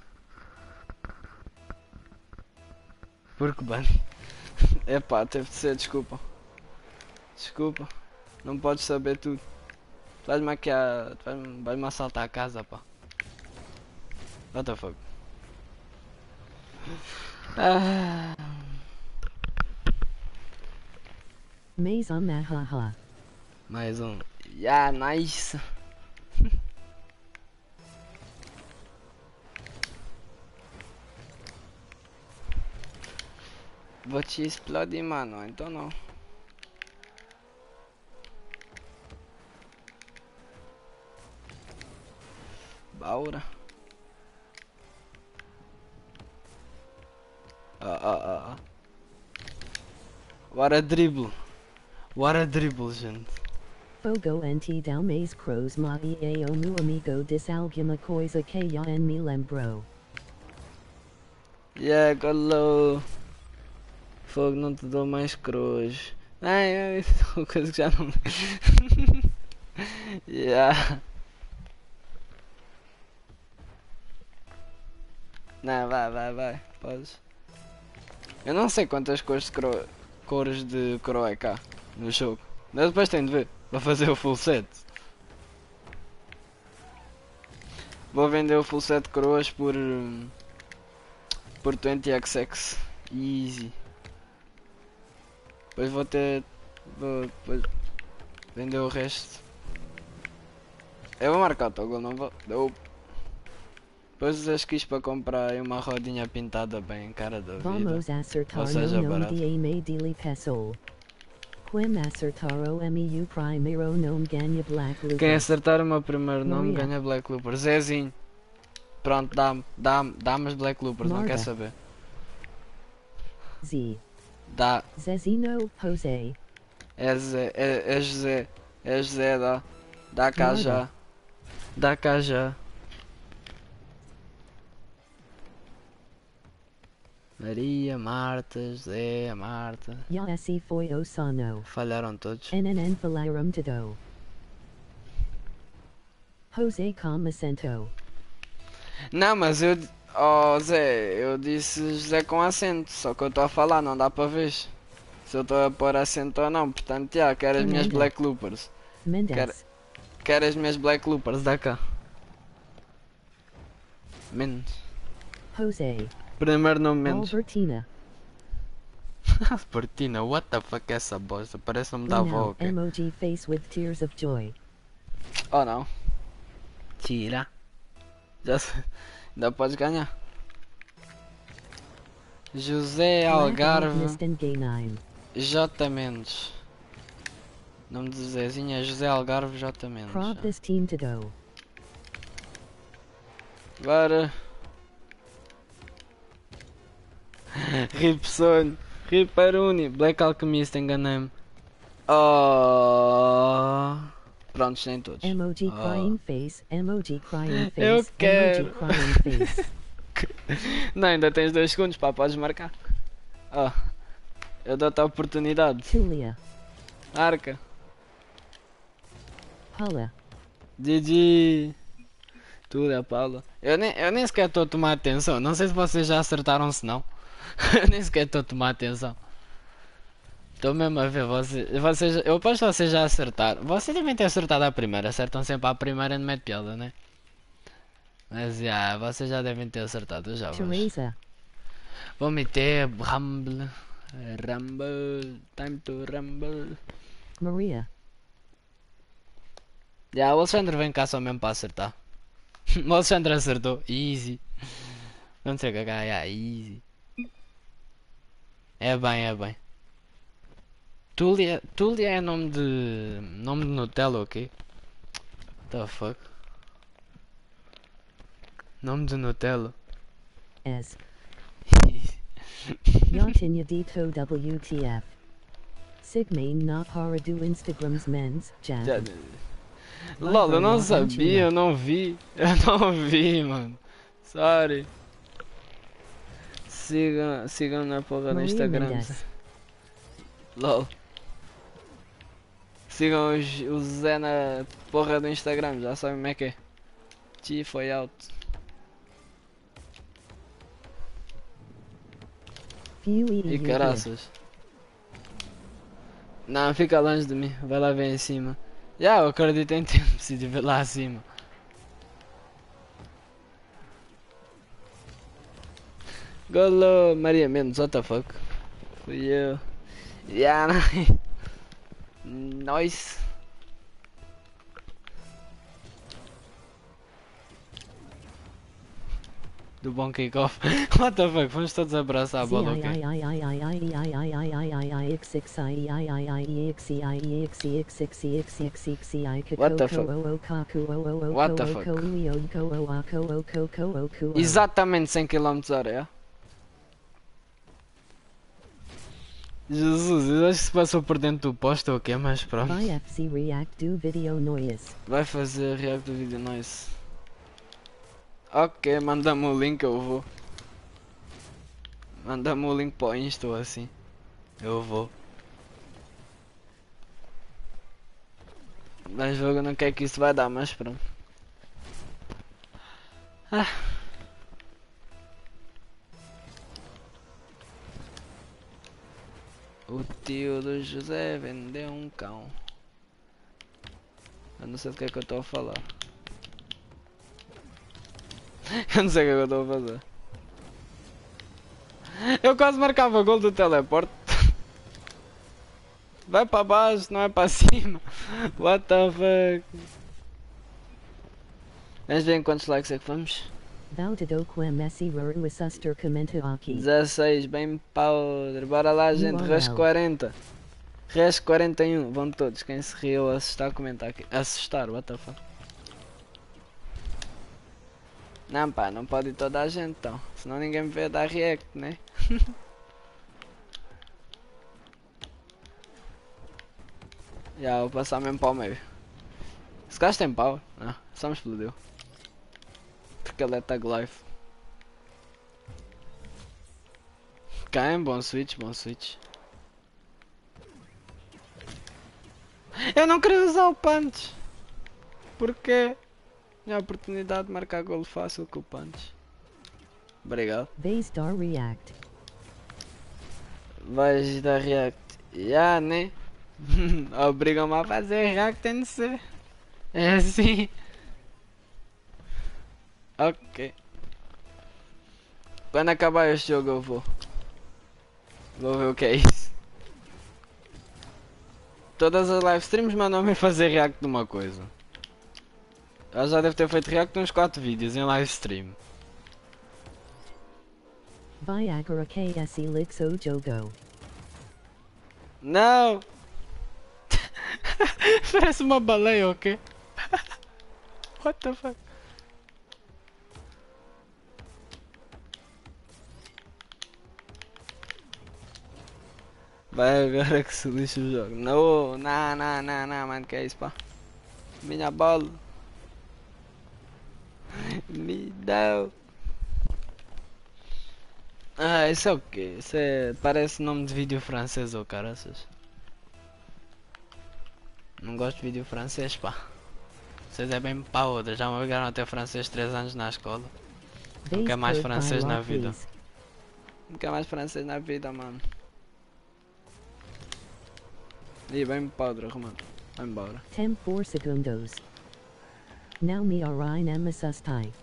Porque bem. Epá, teve de ser, desculpa. Desculpa. Não podes saber tudo. Tu vais-me maquiar. Tu vais-me vais-me assaltar a casa, pá. What the fuck? Ah. Maze on Mahaha. Mais um. Yeah, nice. Vou te explodir, mano. Então não. Baura. Ah, ah, ah, ah. What a dribble. What a dribble, gente. Fogo nt dao maze crows ma e o meu amigo dis alguma coisa que ya en me lembro. Yeah, colou. Fogo, não te dou mais cruz. Ai, ai, isso é uma coisa que já não. Yeah. Não, vai, vai, vai. Podes. Eu não sei quantas cores de cro... cores de coroa é cá no jogo. Mas depois tenho de ver. Para fazer o full set. Vou vender o full set de coroas por. hum, Por vinte X X. Easy. Depois vou ter. Vou depois vender o resto. Eu vou marcar o toggle, não vou. Deu. Depois as quis para comprar uma rodinha pintada bem, cara da vida. Vamos acertar Ou seja, no nome barato. de me dili pessoal. Quem acertar o meu primeiro nome ganha Black Lupa. Quem acertar o meu primeiro nome Maria. ganha Black Loopers. Zezinho. Pronto, dá-me, dá-me, dá-me as Black Loopers, não Marga. quer saber. Z. Da. Zezino, Jose. É Zé, é, é José. É José da. Da cá Marta. já. Da cá já. Maria, Marta, José, Marta. Yasi foi Osano. Falharam todos. N N N falaram todo. Jose com acento. Não, mas eu. Oh Zé, eu disse José com acento. Só que eu estou a falar, não dá para ver se eu estou a pôr acento ou não. Portanto, já, quero as minhas Fernanda. Black Loopers. Mendes. Quero, quero as minhas Black Loopers, dá cá. Menos. Jose. Primeiro nome menos. Albertina. Albertina, what the fuck é essa bosta? Parece nome da avó, Now, ok? emoji face with tears of joy. Oh não. Tira. Já sei. Ainda podes ganhar. José Algarve Nisten gay nine. J Mendes. Nome de Zezinho é José Algarve J Mendes. Prov this team to go. Bora. Rip Sonho. Rip Aruni. Black Alchemist, enganei-me. Oh. Prontos, nem todos. Emoji Oh. crying face. Emoji crying face. Eu quero. Emoji crying face. Não, ainda tens dois segundos, pá, podes marcar. Oh. Eu dou-te a oportunidade. Tulia. Marca. Paula. G G. Tudo é Paula. Eu nem, eu nem sequer estou a tomar atenção. Não sei se vocês já acertaram, se não. Eu nem sequer estou a tomar atenção. Estou mesmo a ver vocês, vocês. Eu aposto que vocês já acertaram. Vocês devem ter acertado a primeira. Acertam sempre a primeira e não mete piada, né? Mas já, vocês já devem ter acertado. Eu já vejo. Teresa. Vou meter Rumble. Rumble. Time to Rumble. Maria. Já, o Alexandre vem cá só mesmo para acertar. O Alexandre acertou. Easy. Não sei o que é. Easy. É bem, é bem. Tulia, Tulia é nome de. Nome de Nutella, ok? The fuck? Nome de Nutella. S. Yatinha dito W T F. Sigmain not hara do Instagrams mens. Já- Jan. LOL, eu não sabia, eu não vi. Eu não vi, mano. Sorry. Sigam, sigam na porra do Maria Instagram. Mendes. LOL. Sigam os- o Zé na porra do Instagram, já sabem como é que é. Ti foi out. Few E e caraças. Não, fica longe de mim, vai lá ver em cima. Já, eu acredito em tempo se estiver lá acima. Golo, Maria Mendes, what the fuck? Fui eu. Já, nice. Do bom kickoff. What the fuck, vamos todos abraçar a bola, ok? What the fuck? What the fuck? Exatamente cem quilômetros hora, é? Jesus, eu acho que se passou por dentro do posto ou o que, mas pronto. By F C React do Video Noise. Vai fazer react do vídeo, nice. Ok, manda-me o link, eu vou. Manda-me o link para o Insta ou assim. Eu vou. Mas jogo não quer que isso vai dar, mas pronto. Ah. O tio do José vendeu um cão. Eu não sei do que é que eu estou a falar. Eu não sei o que é que eu estou a fazer. Eu quase marcava gol do teleporte. Vai para baixo, não é para cima. What the fuck? Vamos ver em quantos likes é que vamos? Valdido quem Messi Ruru Suster comenta aqui. dezasseis, bem powder. Bora lá, gente. Res quarenta. Res quarenta e um. Vão todos. Quem se riu a assustar, comentar aqui. Assustar, what the fuck? Não, pá, não pode ir toda a gente então. Senão ninguém me vê dar react, né? Já, vou passar mesmo para o meio. Esse gajo tem power? Não, só me explodiu. Porque ele é tag life. Caem, bom switch, bom switch. Eu não queria usar o punch. Porque tinha a oportunidade de marcar golo fácil com o punch. Obrigado. Vaystar React. Vais dar react. Já, né? Obrigam-me a fazer react N C. É assim. Ok. Quando acabar este jogo eu vou. Vou ver o que é isso. Todas as live streams mandam-me fazer react de uma coisa. Ela já deve ter feito react de uns quatro vídeos em live stream. Viagra K S E Lixo Jogo. Não! Parece uma baleia, ok? What the fuck? Vai agora que se lixa o jogo. Não, não, não, não, não, mano, que é isso, pá? Minha bola. Me dá. Ah, isso é o quê? Isso é... parece nome de vídeo francês ou caraças. Não gosto de vídeo francês, pá. Vocês é bem pá outra. Já me obrigaram a ter francês três anos na escola. Não quer mais francês na vida. Não quer mais francês na vida, mano. E bem podre, arrumando. Vai embora. ten four segundos. Now me are nemesustai.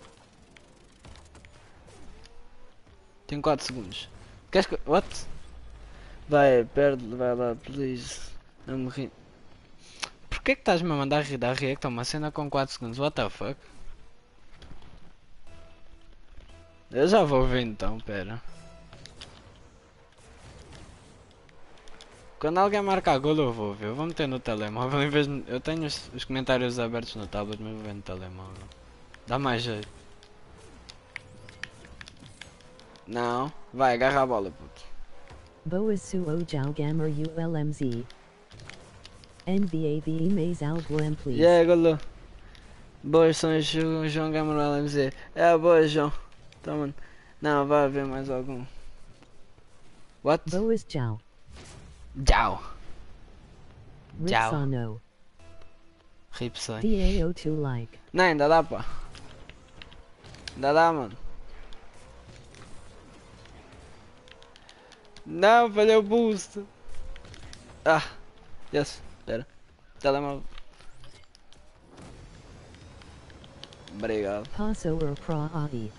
Tenho quatro segundos. Queres que... What? Vai, perde, vai lá, please. Não me ri. Porquê que estás-me a mandar rir dar react a uma cena com quatro segundos? What the fuck? Eu já vou ver então, pera. Quando alguém marcar golo eu vou ver. Eu vou meter no telemóvel em vez de... Eu tenho os, os comentários abertos no tablet, mas vou ver no telemóvel. Dá mais jeito. Não. Vai, agarra a bola, puto. Boas Suo Jiao Gamer U L M Z. N B A V Maze Algoram please. Yeah, golo. Boas são os João Gamer L M Z. É, boa, João. Toma. Não, vai haver mais algum. What? Boas Jiao. Tchau. Tchau. Ripsano. Ripsai. D A O two like. Não, ainda dá, pá. Ainda dá, mano. Não, falhei o boost. Ah, yes, espera. Telemóvel. Obrigado. Passover Pro A I.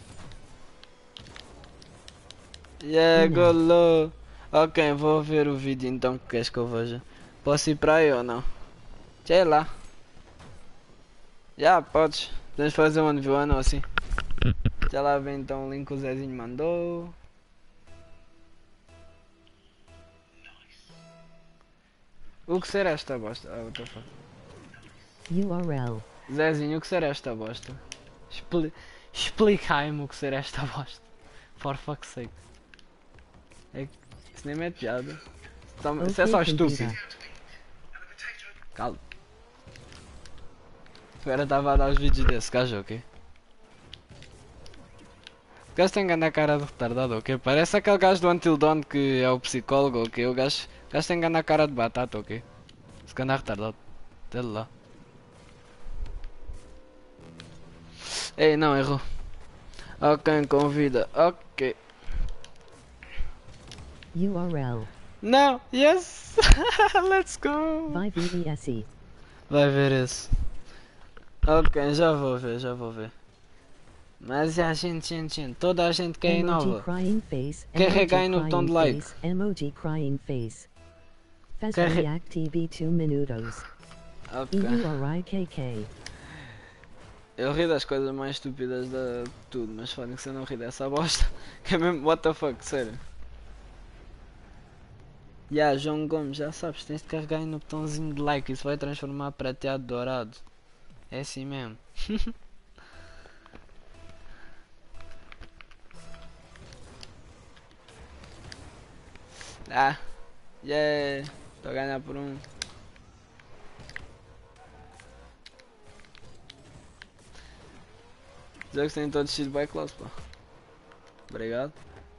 Yeah, Não. golo. Ok, vou ver o vídeo então que queres que eu veja. Posso ir para aí ou não? Sei lá. Já, podes. Podemos fazer um one v one ou assim. Já lá vem então o link que o Zezinho mandou. O que será esta bosta? Ah, what the fuck. U R L. Zezinho, o que será esta bosta? Expli Explica-me o que será esta bosta. For fuck's sake. É que isso nem é piada. Então, isso é só Ok, estúpido. computer. Calma. Agora estava a dar os vídeos desse gajo, ok? O gajo tem grande cara de retardado, ok? Parece aquele gajo do Until Dawn que é o psicólogo, ok? O gajo, o gajo tem grande cara de batata, ok? Se calhar retardado. Dele lá. Ei, não, errou. Ok, convida. Ok. U R L. Não, yes! Let's go! Vai V E S E. Vai ver esse. Ok, já vou ver, já vou ver. Mas é a gente, gente, gente. Toda a gente quer ir Emoji nova. crying face. Carrega aí emoji no botão de crying like. face, Emoji crying face. Faz Carre- react T V two minutos. Ok. E U R I K K. Eu ri das coisas mais estúpidas de tudo, mas foda que se eu não ri dessa bosta. Que é mesmo, what the fuck, sério. Ya, yeah, João Gomes, já sabes, tens de carregar aí no botãozinho de like, isso vai transformar prateado dourado. É assim mesmo. Ah, yeah, estou a ganhar por um. Os jogos têm todos sido bem close, pá. Obrigado.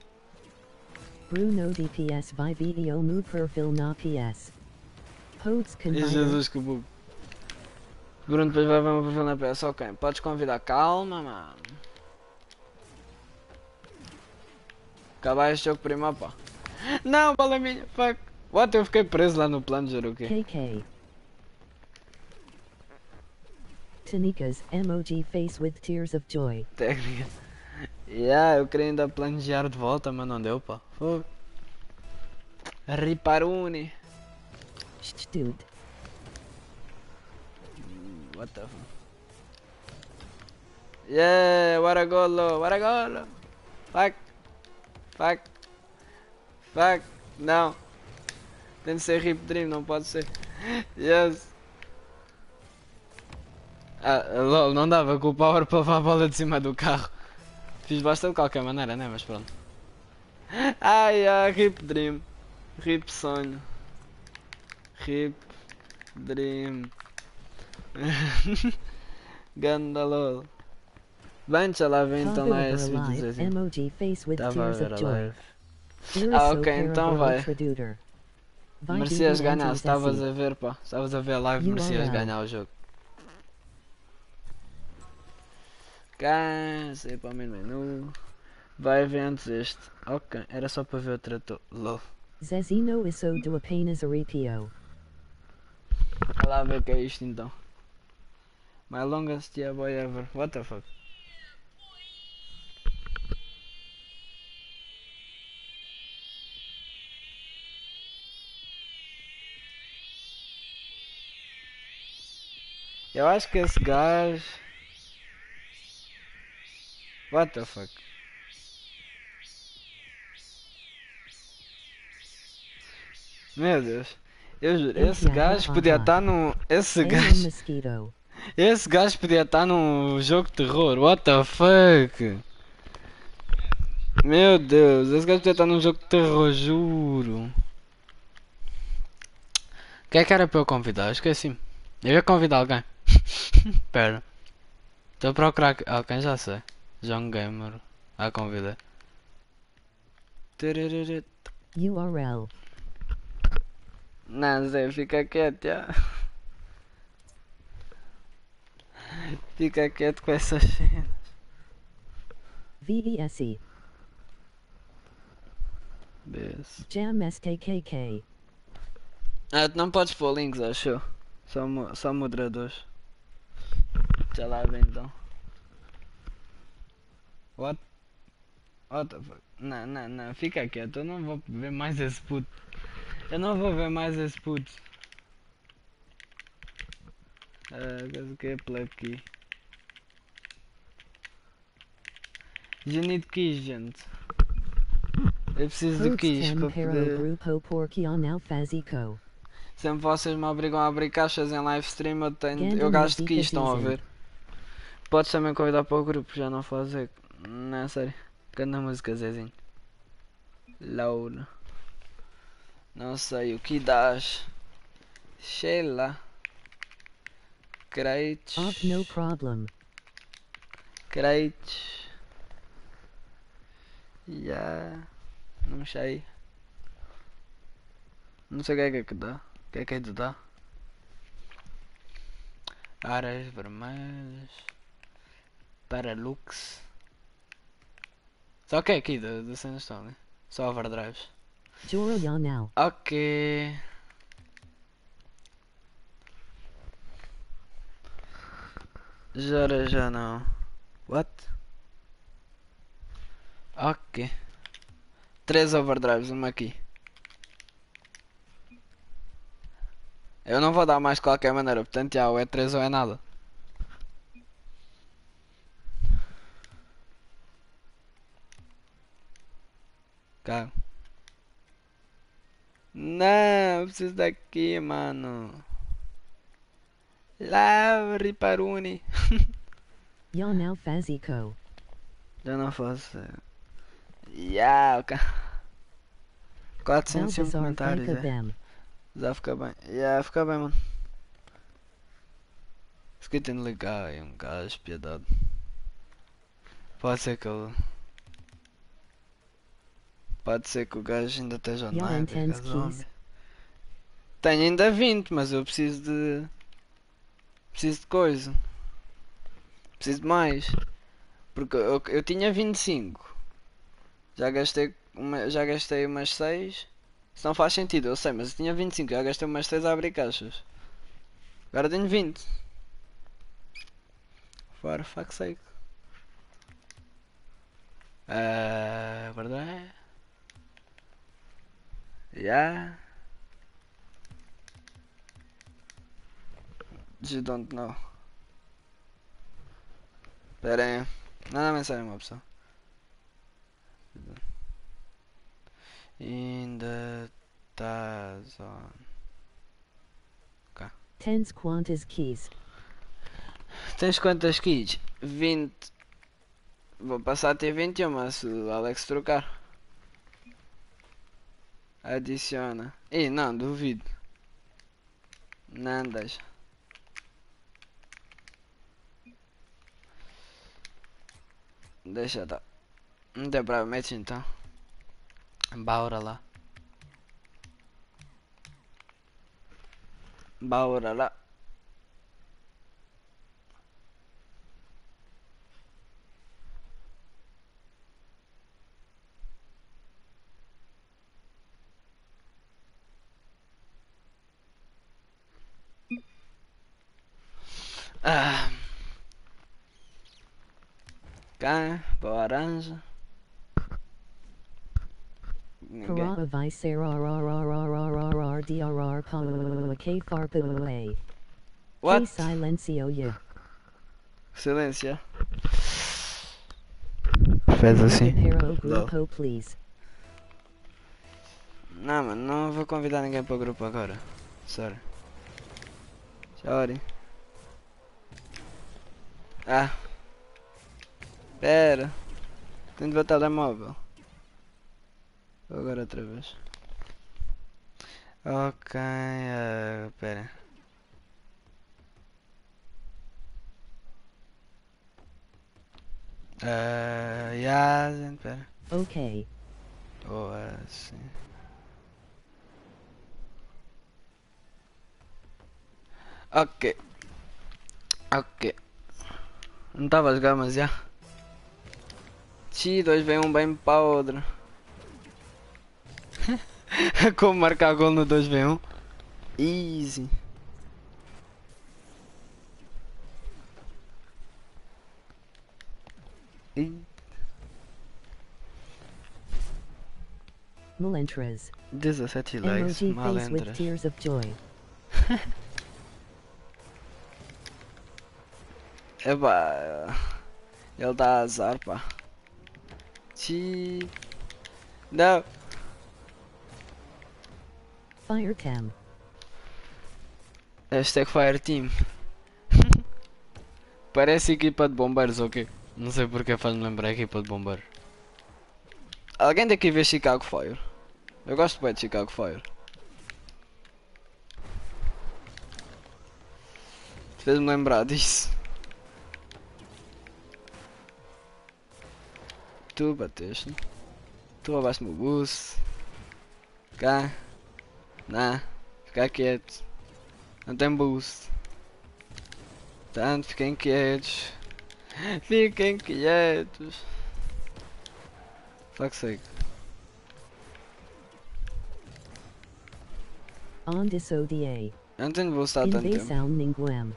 Bruno D P S by video mu perfil na P S. Podes E convida. Jesus que bug. Bruno depois vai ver uma perfil na P S, ok. Podes convidar, calma, mano. Acabar este jogo primeiro, pá. Não, bola minha, fuck. What? Eu fiquei preso lá no plunger, o quê? K K. Tanika's emoji face with tears of joy. Técnica. Yeah, eu queria ainda planejar de volta, mas não deu, pá. Fogo. Riparuni. Sh dude. What the fuck? Yeah, what a golo, what a golo. Fuck. Fuck. Fuck. Não. Tem de ser Rip Dream, não pode ser. Yes. Ah, lol, não dava com o power para levar a bola de cima do carro. Fiz basta de qualquer maneira, né? Mas pronto. Ai, ai, Rip Dream. Rip Sonho. Rip Dream. Ganda lol. Bem, deixa lá ver então lá esse vídeo assim. Emoji face with Tava a tears ver of a joy. live. You're Ah, so ok, então vai. Tradutor. Vai Merecias D D ganhar, se N T estavas S. a ver, pá. Se estavas a ver a live, U R L. merecias ganhar o jogo. Cá, sei para o meu menu. Vai ver antes este. Ok, era só para ver o trator. Lol. Zezino isso do apenas arrepio. Vai lá ver o que é isto então. My longest yeah boy ever. What the fuck? Eu acho que esse gajo. What the fuck? Meu Deus. Eu juro, esse gajo podia estar num. Esse Alien gajo. mosquito. Esse gajo podia estar num jogo de terror. What the fuck? Meu Deus, esse gajo podia estar num jogo de terror, juro. Quem é que era para eu convidar? Eu esqueci-me. Eu ia convidar alguém. Pera. Estou a procurar alguém, já sei. John Gamer. Ah, convidei. Turururu. U R L. Não, Zé, fica quieto, já. Fica quieto com essas cenas. V E S E. Beijo. Jam S K K K. Ah, tu não podes pôr links, acho eu. Só, mo só moderadores. Já lá vem então. What? What the fuck? Não, não, não, fica quieto, eu não vou ver mais esse puto. Eu não vou ver mais esse puto. Ah, o que é play aqui? You need keys, gente. Eu preciso de Podes keys tem para para o poder... grupo porque on alfazico. Sempre vocês me obrigam a abrir caixas em live stream, eu, tenho, eu Ganda gasto música keys, estão a dizem. ver? Podes também convidar para o grupo, já não fazer. Não é sério. Canta música, Zezinho. Laura. Não sei o que dás. Sheila. Crates. Off no problem. Crates. Yeah. Não sei. Não sei o que é que é que dá. O que é que é que dá? Áreas vermelhas. Paralux. Só o que é aqui da, da cena estão, né? Só overdrives. Joro Yanal. Ok. Já já não. What? Ok. Três overdrives, uma aqui. Eu não vou dar mais de qualquer maneira, portanto já, ou é três ou é nada. Cá. Não, eu preciso daqui, mano. Lá, Riparuni. Yanal fazico. Já não faço. Ya, ok. quatrocentos e cinco Balbazar comentários, Franca é. Bem. Já fica bem. Já fica bem, mano. Isso que eu tenho de ligar aí, um gajo piedade. Pode ser que ele. Pode ser que o gajo ainda esteja Y'all online. intense porque é zombie. keys. Tenho ainda vinte, mas eu preciso de. Preciso de coisa. Preciso de mais. Porque eu, eu tinha vinte e cinco. Já gastei, uma, já gastei umas seis. Isso não faz sentido, eu sei, mas eu tinha vinte e cinco. Já gastei umas seis a abrir caixas. Agora tenho vinte. For fuck's sake. Uh, guardar. Yeah. You don't know. Pera aí. Nada mensagem, uma opção. In the zone. Ok. Tens quantas keys? Tens quantas keys? vinte. Vou passar a ter vinte e um se o Alex trocar. Adiciona. Ih, não, duvido. Não deixa. Deixa tá. Não tem problema, mete então. Bora lá. Bora lá. Ah. Cá, para laranja. Ninguém. Para vice r r r r r r r r d r r k far p a. What? Que silencio you. Silêncio. Fez assim. Para o grupo, please. Não, mano, não vou convidar ninguém para o grupo agora. Sorry. Sorry. Ah. Pera. Tenho de ver o telemóvel. Agora outra vez. Ok, uh, pera. Uh, yeah, gente, pera. Ok. Ou assim. Ok. Ok. Não estava a jogar, mas já. Xi, dois vem um bem para outro. Como marcar gol no dois v um? Easy. E... Malentras. dezassete likes, Emoji face with malentras. tears of joy. Epá, ele dá azar, pá. Xi. Não. Firecam. Hashtag Fireteam. Parece equipa de bombeiros, ok? Não sei porque faz-me lembrar a equipa de bombeiros. Alguém daqui vê Chicago Fire? Eu gosto bem de Chicago Fire. Fez-me lembrar disso. Tu bateste. Tu roubaste-me o bus. Cá. Não. Ficar quieto. Não tem boost. Portanto, fiquem quietos. Fiquem quietos. Fuck's sake. On this O D A. Eu não tenho boost há tanto tempo. Invasão ninguém.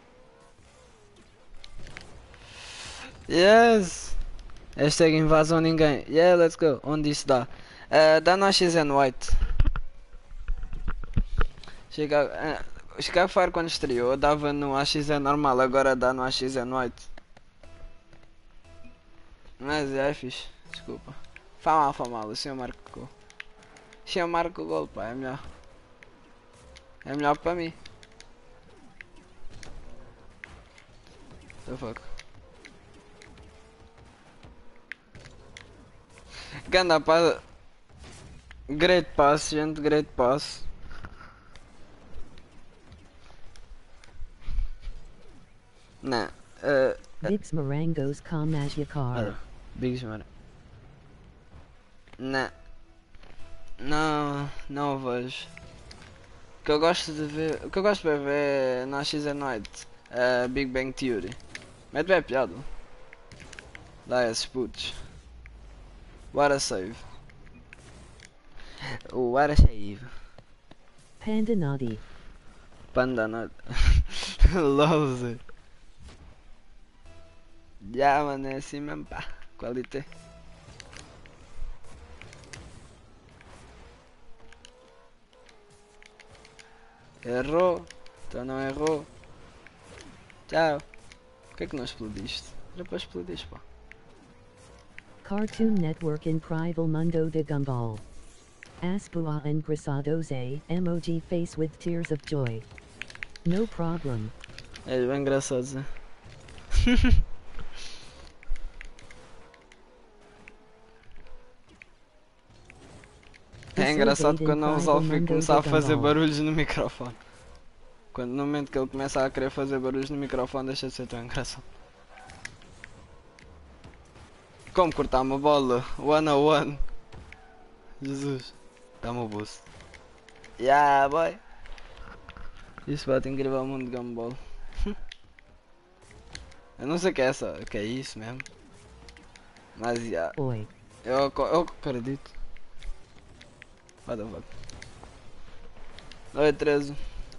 Yes! Hashtag invasão ninguém. Yeah, let's go. Onde isso dá? Uh, dá no A X N White. Chicago, uh, Chicago Fire quando estreou dava no A X N normal, agora dá no A X N White. Mas é fixe, desculpa. Faz mal, faz mal, o senhor marca o gol. O senhor marca o gol, pá, é melhor. É melhor para mim. The fuck. Ganda pass. Great pass, gente, great pass. Não. Uh, Bigs Morangos com Ora, Magiakar. Biggs, mano. Não. Não, não vejo. O que eu gosto de ver. O que eu gosto de ver é na X and Night. Uh, Big Bang Theory. Mete bem piada. Dá esses putos. What a save. O What a save. Panda Naughty. Panda Nut. Lose. Já, mano, é assim mesmo, pá. Qualité. Errou. Então não errou. Tchau. Por que é que não explodiste? Era para explodir, pá. Cartoon Network in Prival Mundo de Gumball. Aspua engraçados a emoji face with tears of joy. No problem. É bem engraçado, Zé. É engraçado quando o Zolfi começar a fazer barulhos no microfone. Quando no momento que ele começa a querer fazer barulhos no microfone deixa de ser tão engraçado. Como cortar uma bola? One on one. Jesus. Dá-me o boost. Yeah, boy. Isso bate incrível mundo de gumball. Eu não sei o que é essa, o que é isso mesmo. Mas yeah. Oi. Eu, eu acredito. What the fuck. Oi, treze.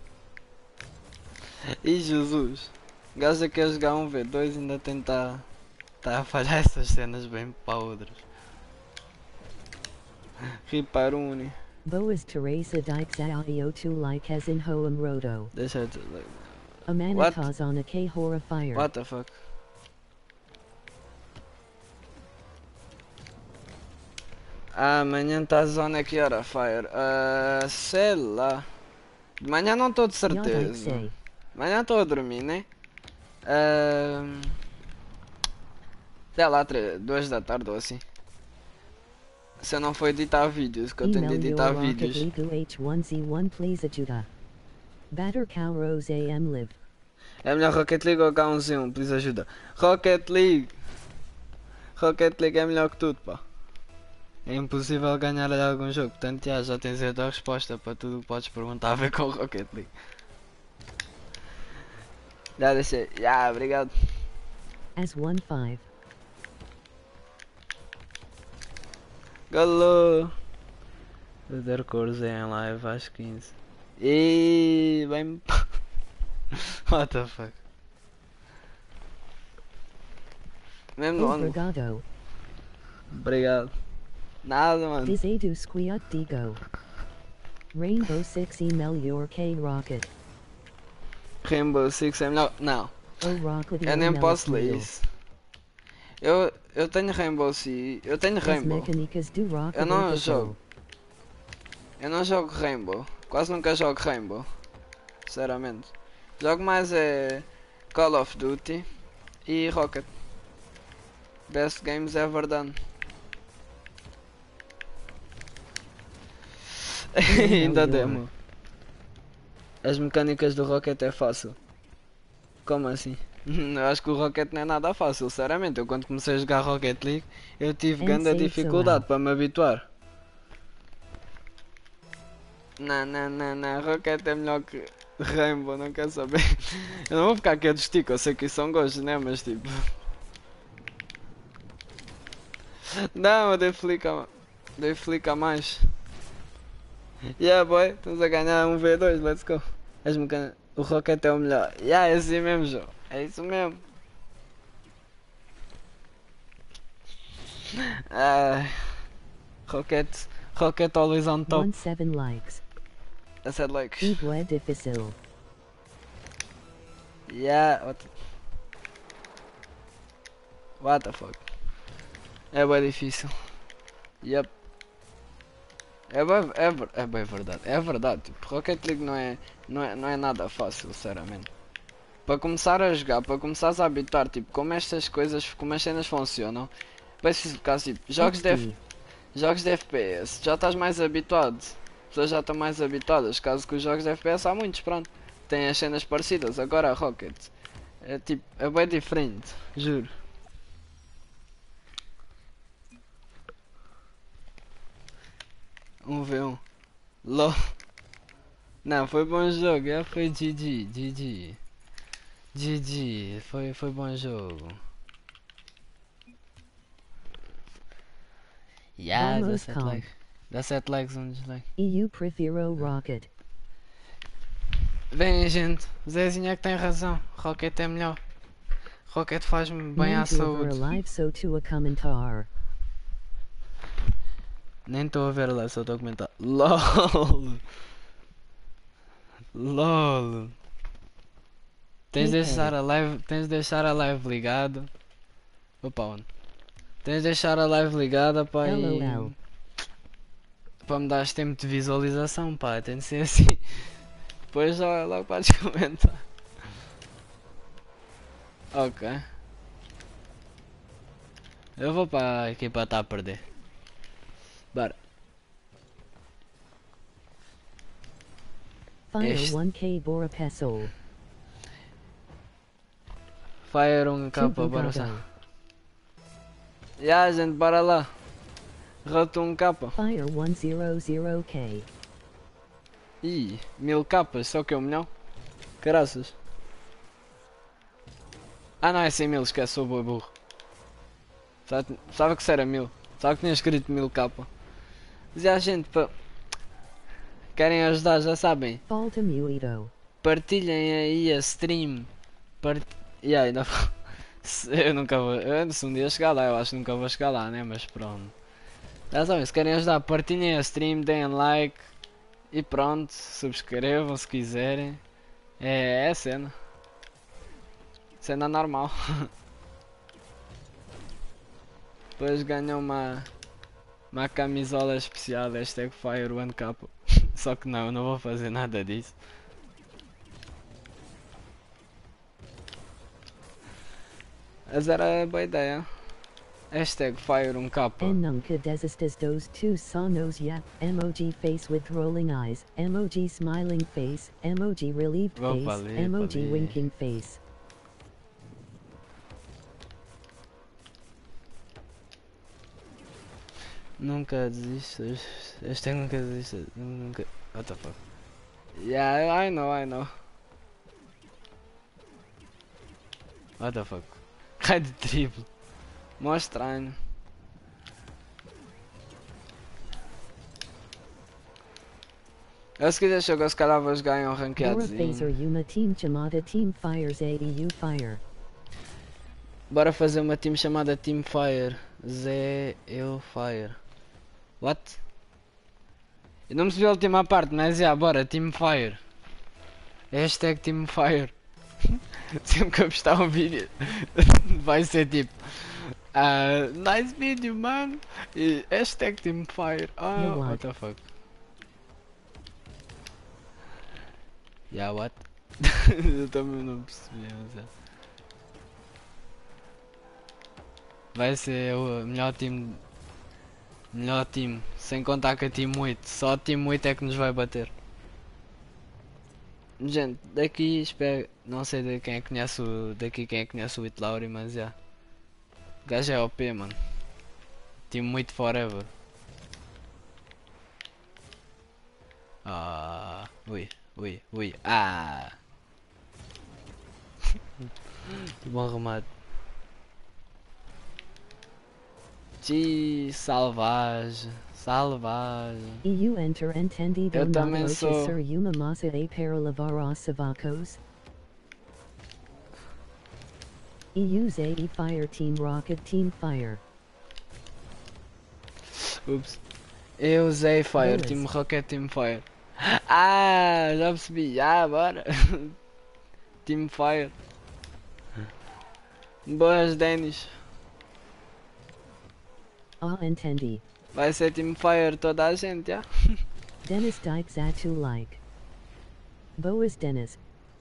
Ih, Jesus. O gajo aqui a jogar um V dois ainda tenta tá a falhar essas cenas bem podres. Riparuni. Boas Teresa Dykes Ao two like as in Hoam Rodo. Deixa eu... Amanitas on a K Hora Fire. What the fuck? Ah, amanhã tá a zona que hora, Fire? Uh, sei lá. De manhã não estou de certeza. Yodike Amanhã estou a dormir, né? Uh, sei lá, três, duas da tarde ou assim. Se eu não for editar vídeos, que eu tenho de Email editar your Rocket vídeos. League H one Z one please ajuda. Batter Cow Rose A M Live. É melhor Rocket League ou K um Z um, please ajuda. Rocket League! Rocket League é melhor que tudo, pá. É impossível ganhar em algum jogo, portanto já, já tens a tua resposta para tudo o que podes perguntar a ver com o Rocket League. Já deixei, já, obrigado. As one five. Galo! Fazer cores em live às quinze. E bem. What the fuck? Mesmo no ano. Obrigado. Obrigado. Nada, mano. Dizedu Squiat Digo. Rainbow Six email your K Rocket. Rainbow Six é melhor. Não, O Rocket eu nem email posso ler Smil. isso. Eu, eu tenho Rainbow Six. Eu tenho As Rainbow. mecânicas do Rocket Eu não League jogo. Eu não jogo Rainbow. Quase nunca jogo Rainbow. Sinceramente. Jogo mais é Call of Duty e Rocket. Best games ever done. Ainda demo. As mecânicas do Rocket é fácil. Como assim? Eu acho que o Rocket não é nada fácil, sinceramente. Eu quando comecei a jogar Rocket League, eu tive grande dificuldade para me habituar. Não, não, não, não. Rocket é melhor que Rainbow, não quero saber. Eu não vou ficar aqui a destico, eu sei que isso são gostos, né? Mas tipo. Não, eu devo flicar. Devo flicar mais. Yeah, boy, estamos a ganhar um V dois, let's go. As mecânicas. O Rocket é o melhor. Yeah, é assim mesmo, João. É isso mesmo. Ah, Rocket. Rocket always on top. One seven likes. I said like. Ibo é difícil. Yeah, what the... What the fuck? É bem difícil. Yep. É bem, é, ver- é bem verdade. É verdade. Tipo, Rocket League não é, não, é, não é nada fácil, sinceramente. Para começar a jogar, para começares a habituar, tipo, como estas coisas, como as cenas funcionam. Vai ficar tipo, jogos de, F- jogos de F P S, já estás mais habituado. As pessoas já estão mais habituadas. Caso que os jogos de F P S há muitos, pronto. Têm as cenas parecidas. Agora a Rocket. É tipo, é bem diferente, juro. Um v um. LOL. Não, foi bom jogo, é, foi G G, G G. G G, foi, foi bom jogo. Yeah, dá Vamos sete com. likes. Dá sete likes, um dislike. Eu prefiro Rocket. Bem, gente, o Zezinho é que tem razão. Rocket é melhor. Rocket faz-me bem à Não tu a ver saúde. live so tu a comentar. Nem estou a ver lá, só estou a comentar. LOL! LOL! Tens de Ok. deixar a live, tens de deixar a live ligada. Opa, onde? Tens de deixar a live ligada, pá, e... LOL. para me dar tempo de visualização, pá, tem de ser assim. Depois já logo podes comentar. Ok. Eu vou para a equipa estar a perder. Bora. Fire Este. one K Bora Peso. Fire um capa, bora só. Já, gente, bora lá. Roto um capa. Fire one zero zero K. Ih, mil capas, só que é um milhão. Caraças. Ah não, é cem mil, esquece, sou boa burro. Sabe, sabe que isso era mil. Sabe que tinha escrito mil capa. Mas já, gente, pa... querem ajudar, já sabem. Falta Muito. Partilhem aí a stream. Part... E aí, não... eu nunca vou. Eu, se um dia chegar lá, eu acho que nunca vou chegar lá, né? Mas pronto. Já sabem, se querem ajudar, partilhem a stream, deem like. E pronto, subscrevam se quiserem. É, é cena. Cena normal. Depois ganham uma. Uma camisola especial, hashtag Fire One Cup. Só que não, eu não vou fazer nada disso. Mas era boa ideia. Hashtag Fire um Cup. En nunca desistas dos tus sonos yet. Emoji face with rolling eyes. Emoji smiling face. Emoji relieved Vou face. para ali, Emoji para ali. winking face. Nunca desistas. Hashtag nunca desistas. Nunca. What the fuck? Yeah, I know, I know. What the fuck? Raio de drible. Mó estranho. Eu se quiser jogar, se calhar vou jogar em um Bora ranqueadozinho. Phaser uma team chamada Team Fires A E U Fire. Bora fazer uma team chamada Team Fire. Zé, eu, Fire. What? Eu não percebi a última parte, mas já, bora, Team Fire. Hashtag Team Fire. Sempre que eu postar um vídeo vai ser tipo ah, nice vídeo, mano. E hashtag Team Fire. Ah, No what what? the fuck? Yeah, what? Eu também não percebi, mas é. Vai ser o melhor time. Melhor time. Sem contar com a Team oito. Só a Team oito é que nos vai bater. Gente, daqui espero. Não sei de quem é que conhece o. Daqui quem é que conhece o It Lauri, mas já. O gajo é O P, mano. Team oito forever. Ah. Ui, ui, ui. Ah! Que bom remate. Gee, salvagem, salvagem. E U enter entendido Eu nada também hoje sou. ser uma massa a para lavar os savacos. E use a Fire Team Rocket Team Fire. Ups. Eu usei Fire, Boas. Team Rocket, Team Fire. Ah, já percebi. Ah, bora. Team Fire. Boas, Dennis. Ah entendi. Vai ser Team Fire toda a gente, já? Dennis Dykes atu like. Boas Dennis.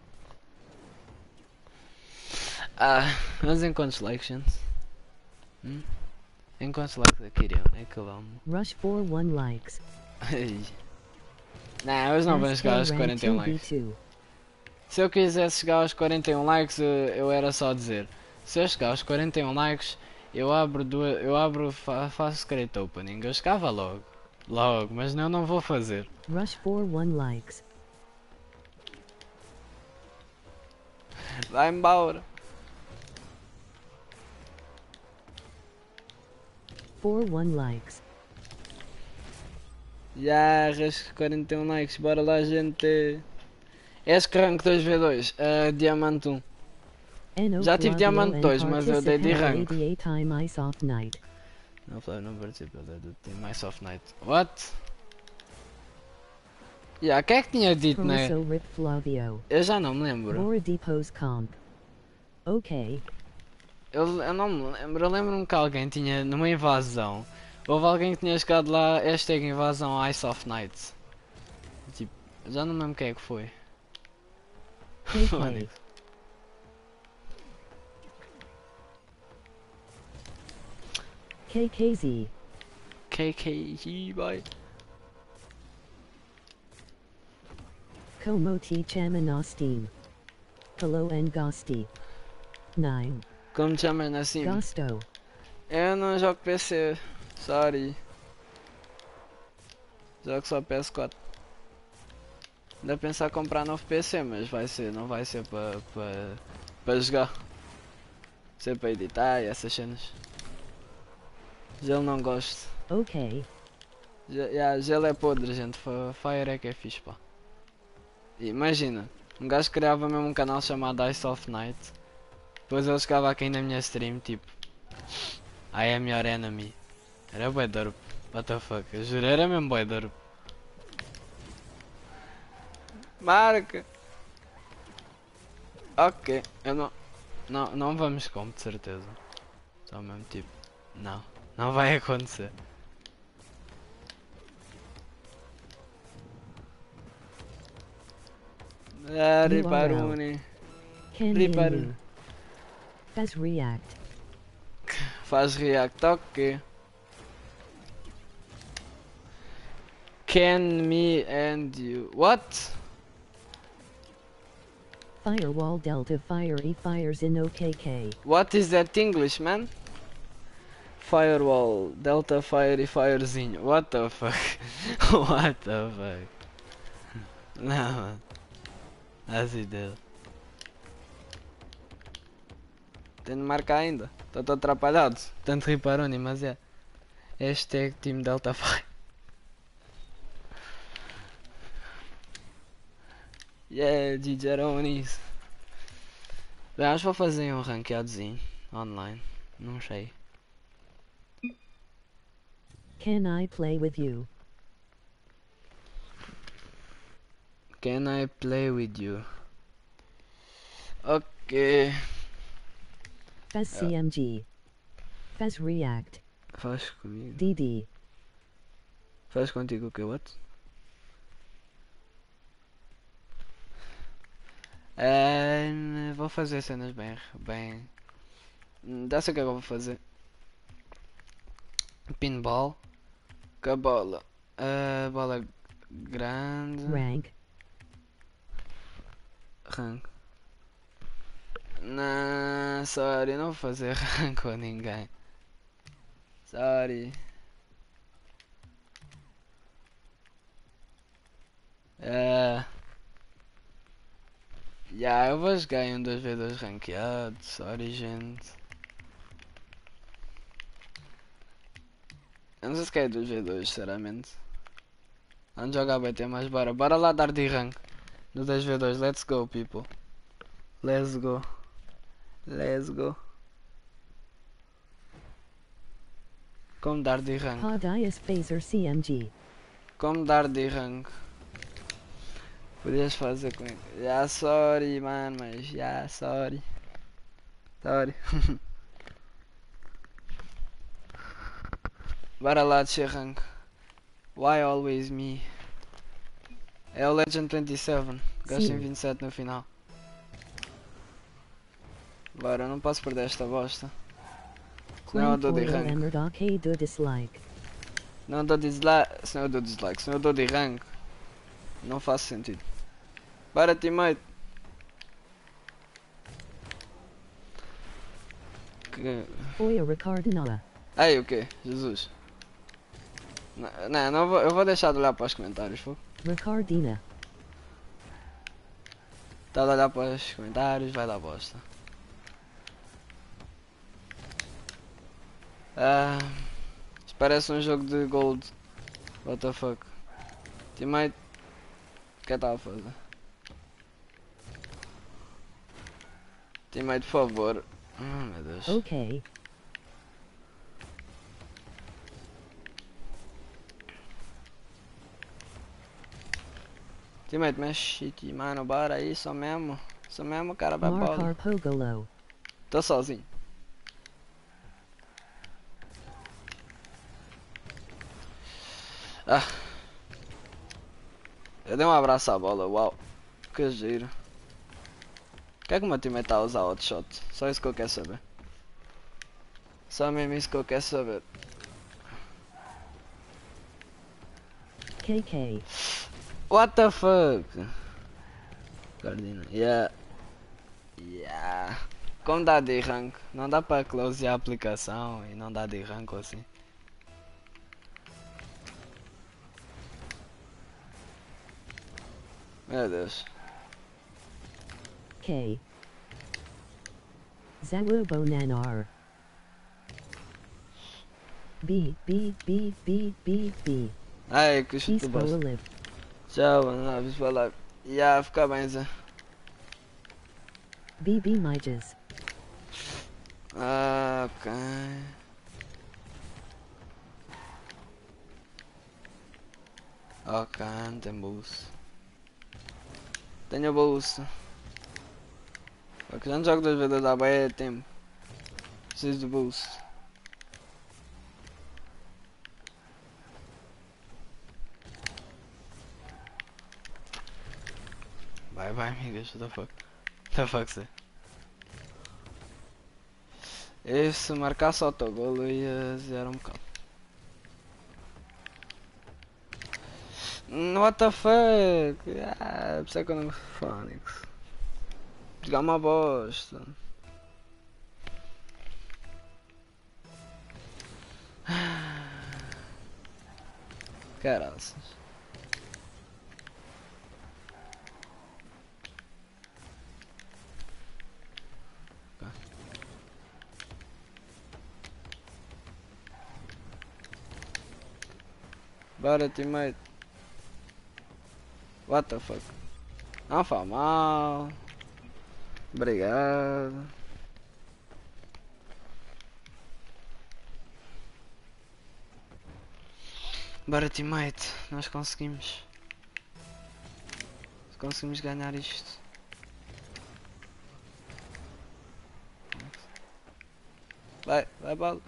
Ah, mas em quantos likes, gente? Hum? Em quantos likes é que iriam? É que vamos. Rush for one likes. Ai. Não, hoje não vamos chegar aos Hashtag quarenta e um rank likes. two v two. Se eu quisesse chegar aos quarenta e um likes, eu, eu era só dizer. Se eu chegar aos quarenta e um likes, eu abro duas, eu abro, fa, faço secret opening. Eu chegava logo, logo, mas eu não vou fazer. Rush for one likes. Vai embora. For one likes. Já, arrasco quarenta e um likes, bora lá gente. És que rank dois v dois, uh, diamante um. Já tive diamante dois, mas eu dei de rank. Não, Flávio, não participa, eu dei mais soft night. What? Yeah, quem é que tinha dito, né? Eu já não me lembro. Ok. Eu, eu não me lembro, eu lembro-me que alguém tinha, numa invasão, houve alguém que tinha chegado lá, hashtag invasão Ice of Night. Tipo, já não me lembro quem é que foi. K K. K K Z. K K Z, boy. Komoti Chamana Steam. Hello and Gosti. nine. Como te chamas assim? Gosto. Eu não jogo P C, sorry. Jogo só P S quatro. Ainda pensar comprar novo P C, mas vai ser, não vai ser para para para jogar. Vai ser para editar e essas cenas. Gelo não gosto. Ok. Ge yeah, gelo é podre, gente. Fire é que é fixe, pá. E imagina, um gajo criava mesmo um canal chamado Ice of Night. Depois ele chegava aqui na minha stream, tipo, I am your enemy. Era bué derp. What the fuck? Eu juro, era mesmo bué derp. Marca! Ok, eu não... Não, não vamos com, de certeza. Só mesmo tipo, não. Não vai acontecer. Ah, Riparuni. Riparuni. Faz react. Faz react, ok. Can me and you. What? Firewall Delta Fiery fires in O K K. What is that English, man? Firewall Delta Fiery firezinho. What the fuck? What the fuck? Não, mano. As ideias. Tenho de marcar ainda. Estou todo atrapalhado. Tanto Riparoni, mas é. Hashtag Team Delta Fire. Yeah, Gigeronis. Bem, acho que vou fazer um ranqueadozinho online. Não sei. Can I play with you? Can I play with you? Ok. Faz C M G. Faz react. Faz comigo. D D. Faz contigo o que? What? É, vou fazer cenas bem, bem. Dá sei o que é que eu vou fazer. Pinball. Com a bola. A bola grande. Rank. Rank. Não, sorry, não vou fazer rank com ninguém. Sorry. É. Yeah, eu vou jogar em um dois v dois ranqueado. Sorry, gente. Eu não sei se quer dois v dois, sinceramente. Vamos jogar B T, mas bora. Bora lá dar de rank no dois v dois. Let's go, people. Let's go. Let's go. Como dar de rank? Podias Phaser C M G. Como dar de rank? Podias fazer com ele. Já, sorry, mano, mas já, sorry. Sorry. Bora lá descer rank. Why always me? É o Legend vinte e sete. Gasto em vinte e sete no final. Bora, não posso perder esta bosta. Senão eu dou de rank. Não dou dislike. Senão eu dou dislike. Senão eu dou de rank. Não faz sentido. Bora, teammate. que... Foi a Ricardinoa. Ei, o quê? Jesus. Não, não, não vou, eu vou deixar de olhar para os comentários, fogo. Ricardina. Tá a olhar para os comentários, vai dar bosta. Ah, isto parece um jogo de gold. What the fuck. Teammate, o que estava a fazer? Teammate, por favor. Oh meu Deus. Ok. Teammate, mexe, mano, bora aí, só mesmo. Só mesmo, cara, vai bola. Marcar Pogolo. Tô sozinho. Ah. Eu dei um abraço à bola, uau. Que giro. O que é que o meu time está a usar outshot? Só isso que eu quero saber. Só mesmo isso que eu quero saber. K K. What the fuck? Gardina. Yeah. Yeah. Como dá de rank? Não dá para close a aplicação e não dá de rank assim. Meu Deus. K. Zawu Nanar. B, B, B, B, B, B. Ai, que chute Peace bosta. live. Tchau, mano. Avis pra lá. Yeah, fica bem, Zé. B B Miges. Ah, ok. Ok, não tem bolso. Tenho bolso. Porque já não jogo duas vezes à baia é tempo. Preciso de bolso. Vai, vai, amigas, what the fuck? What the fuck, Zé? Eu se marcasse autogolo ia zerar um bocado. What the fuck? Ah, pensei que eu não Phonics. Jogar uma bosta. Caraças. Bora, teammate. What the fuck? Não faz mal. Obrigado. Bora, teammate. Nós conseguimos. Conseguimos ganhar isto. Vai, vai, bola.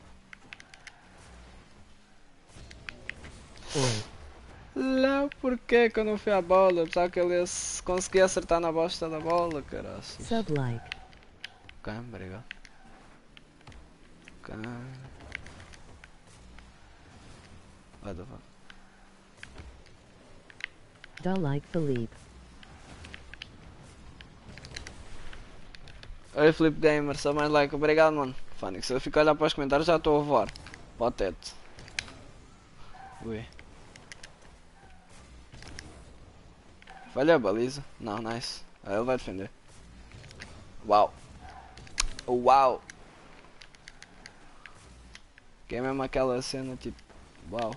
Oi. Não, porquê que eu não fui à bola? Pensava que ele ia se- conseguir acertar na bosta da bola, caraças. Sub like. Ok, obrigado. Ok. What the fuck? Da like Felipe. Oi, Flip Gamer, só mais like. Obrigado, mano. Fónix, se eu ficar a olhar para os comentários já estou a voar. Para o teto. Ui. Falha a baliza. Não, nice. Ah, ele vai defender. Uau. Uau. Que é mesmo aquela cena tipo. Uau.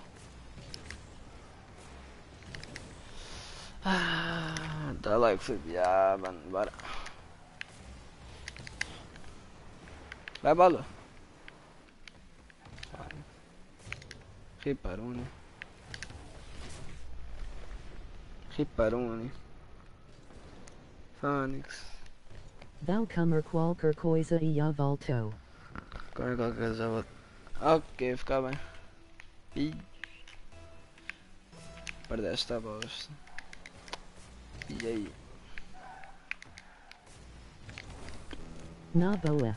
Ah, dá like, Flip. Yeah, mano, bora. Vai, bola. Riparone. Riparone. Phonics. Thou comer qualquer coisa e a voltou. Agora qualquer coisa já vou. Ok, fica bem. Ih. Perdeste a bosta. E aí? Na boa.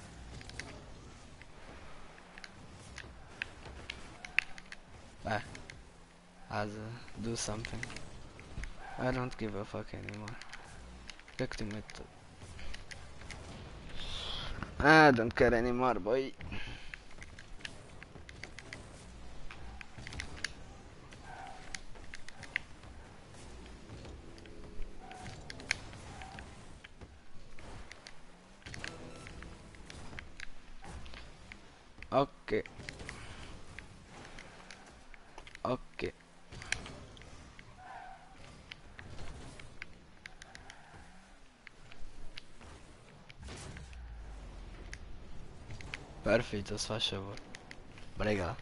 Vai. Asa, do something. I don't give a fuck anymore. O que é que te meto? I don't care anymore, boy. Ok. Ok. Perfeito, se faz favor. Obrigado.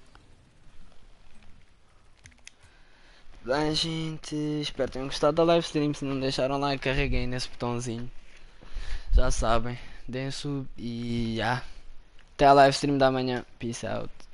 Bem, gente, espero que tenham gostado da live stream. Se não deixaram like, carreguem nesse botãozinho. Já sabem, deem sub e já. Até a live stream da manhã. Peace out.